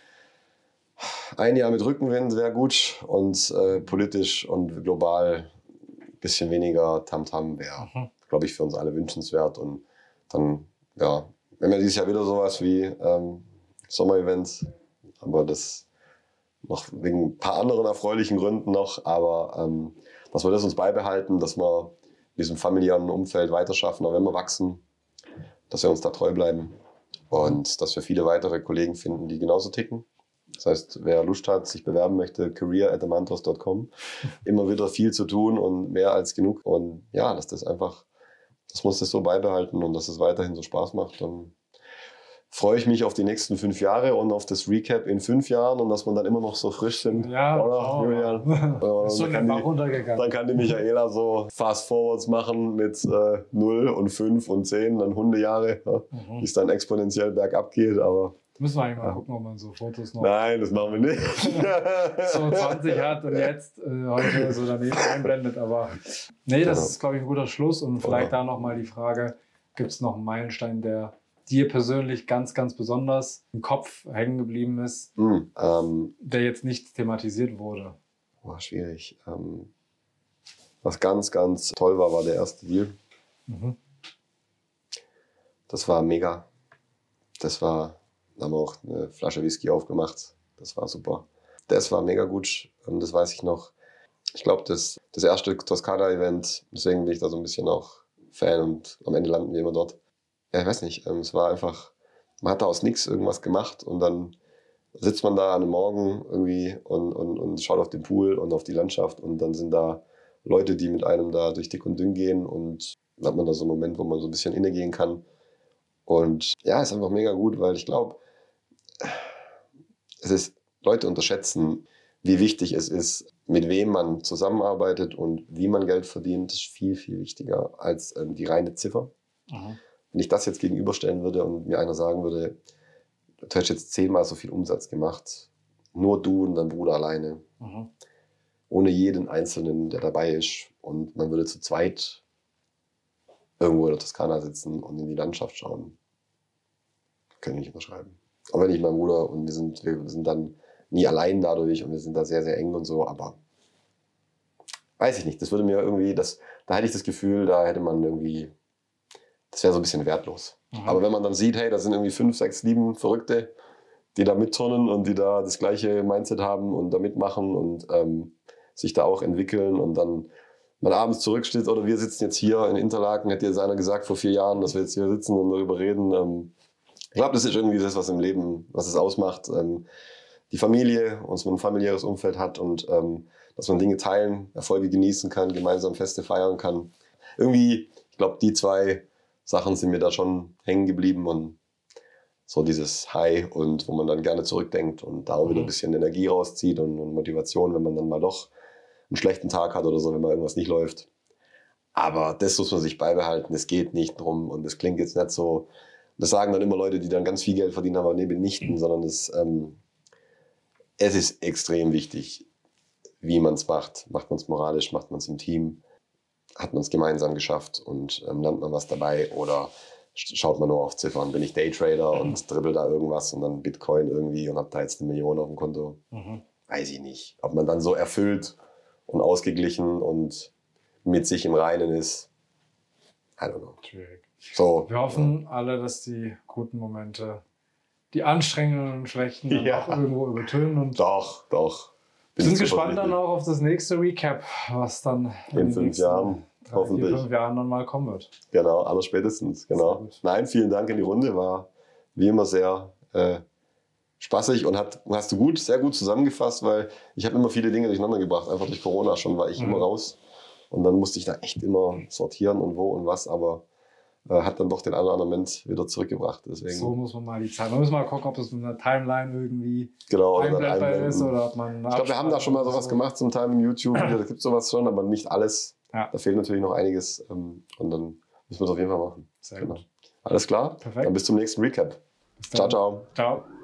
ein Jahr mit Rückenwind wäre gut und politisch und global ein bisschen weniger Tamtam wäre, glaube ich, für uns alle wünschenswert. Und dann, ja, wir haben ja dieses Jahr wieder sowas wie Sommerevent, aber das noch wegen ein paar anderen erfreulichen Gründen noch, aber dass wir das uns beibehalten, dass wir in diesem familiären Umfeld weiterschaffen, auch wenn wir wachsen, dass wir uns da treu bleiben und dass wir viele weitere Kollegen finden, die genauso ticken. Das heißt, wer Lust hat, sich bewerben möchte, career@amantos.com. Immer wieder viel zu tun und mehr als genug. Und ja, dass wir uns das so beibehalten und dass es weiterhin so Spaß macht. Dann freue ich mich auf die nächsten 5 Jahre und auf das Recap in 5 Jahren und dass wir dann immer noch so frisch sind. Ja, oder, Julian? Ist schon einfach runtergegangen. Dann kann die Michaela so Fast-Forwards machen mit 0 und 5 und 10, dann Hundejahre, wie es dann exponentiell bergab geht. Aber müssen wir eigentlich mal gucken, ob man so Fotos noch. Nein, das machen wir nicht. so 20 hat und jetzt heute so daneben einblendet. Aber nee, das ist, glaube ich, ein guter Schluss. Und vielleicht da nochmal die Frage, gibt es noch einen Meilenstein, der dir persönlich ganz, ganz besonders im Kopf hängen geblieben ist, der jetzt nicht thematisiert wurde? Schwierig. Was ganz, ganz toll war der erste Deal. Das war mega. Da haben wir auch eine Flasche Whisky aufgemacht. Das war super. Das war mega gut. Das weiß ich noch. Ich glaube, das erste Toskana-Event, deswegen bin ich da so ein bisschen auch Fan und am Ende landen wir immer dort. Ja, ich weiß nicht. Es war einfach, man hat da aus nichts irgendwas gemacht und dann sitzt man da an einem Morgen irgendwie und schaut auf den Pool und auf die Landschaft und dann sind da Leute, die mit einem da durch dick und dünn gehen und dann hat man da so einen Moment, wo man so ein bisschen innegehen kann. Und ja, ist einfach mega gut, weil ich glaube, Leute unterschätzen, wie wichtig es ist, mit wem man zusammenarbeitet und wie man Geld verdient. Das ist viel, viel wichtiger als die reine Ziffer. Mhm. Wenn ich das jetzt gegenüberstellen würde und mir einer sagen würde, du hast jetzt 10-mal so viel Umsatz gemacht, nur du und dein Bruder alleine, ohne jeden Einzelnen, der dabei ist, und man würde zu zweit irgendwo in der Toskana sitzen und in die Landschaft schauen, kann ich nicht unterschreiben. Auch wenn ich mein Bruder und wir sind dann nie allein dadurch und wir sind da sehr, sehr eng und so, aber weiß ich nicht, das würde mir irgendwie, da hätte ich das Gefühl, da hätte man irgendwie, das wäre so ein bisschen wertlos. Aber wenn man dann sieht, hey, da sind irgendwie 5, 6, 7 Verrückte, die da mitturnen und die da das gleiche Mindset haben und da mitmachen und sich da auch entwickeln und dann man abends zurücksteht oder wir sitzen jetzt hier in Interlaken, hätte jetzt einer gesagt vor 4 Jahren, dass wir jetzt hier sitzen und darüber reden. Ich glaube, das ist irgendwie das, was im Leben, was es ausmacht. Die Familie, dass man ein familiäres Umfeld hat und dass man Dinge teilen, Erfolge genießen kann, gemeinsam Feste feiern kann. Irgendwie, ich glaube, die 2 Sachen sind mir da schon hängen geblieben und so dieses High und wo man dann gerne zurückdenkt und da auch wieder ein bisschen Energie rauszieht und Motivation, wenn man dann mal doch einen schlechten Tag hat oder so, wenn mal irgendwas nicht läuft. Aber das muss man sich beibehalten, es geht nicht drum und das klingt jetzt nicht so, das sagen dann immer Leute, die dann ganz viel Geld verdienen, aber nee, mitnichten, sondern es ist extrem wichtig, wie man es macht. Macht man es moralisch, macht man es im Team, hat man es gemeinsam geschafft und lernt man was dabei oder schaut man nur auf Ziffern. Bin ich Daytrader und dribbel da irgendwas und dann Bitcoin irgendwie und habe da jetzt 1 Million auf dem Konto. Weiß ich nicht. Ob man dann so erfüllt und ausgeglichen und mit sich im Reinen ist, I don't know. Schwierig. So, Wir hoffen alle, dass die guten Momente die anstrengenden und schlechten dann auch irgendwo übertönen. Und doch. Wir sind gespannt dann auch auf das nächste Recap, was dann in 5 Jahren, 3, hoffentlich. 4, 5 Jahren dann mal kommen wird. Genau, allerspätestens. Genau. Nein, vielen Dank in die Runde. War wie immer sehr spaßig und hast du sehr gut zusammengefasst, weil ich habe immer viele Dinge durcheinander gebracht. Einfach durch Corona schon war ich immer raus. Und dann musste ich da echt immer sortieren und wo und was. Aber hat dann doch den einen oder anderen Moment wieder zurückgebracht. Deswegen. So muss man mal die Zeit. Man muss mal gucken, ob das mit einer Timeline irgendwie einblendbar ist oder ob man. Ich glaube, wir haben da schon mal sowas gemacht zum Teil im YouTube. Da gibt es sowas schon, aber nicht alles. Ja. Da fehlt natürlich noch einiges. Und dann müssen wir es auf jeden Fall machen. Sehr gut. Alles klar? Perfekt. Dann bis zum nächsten Recap. Bis dann. Ciao, ciao. Ciao.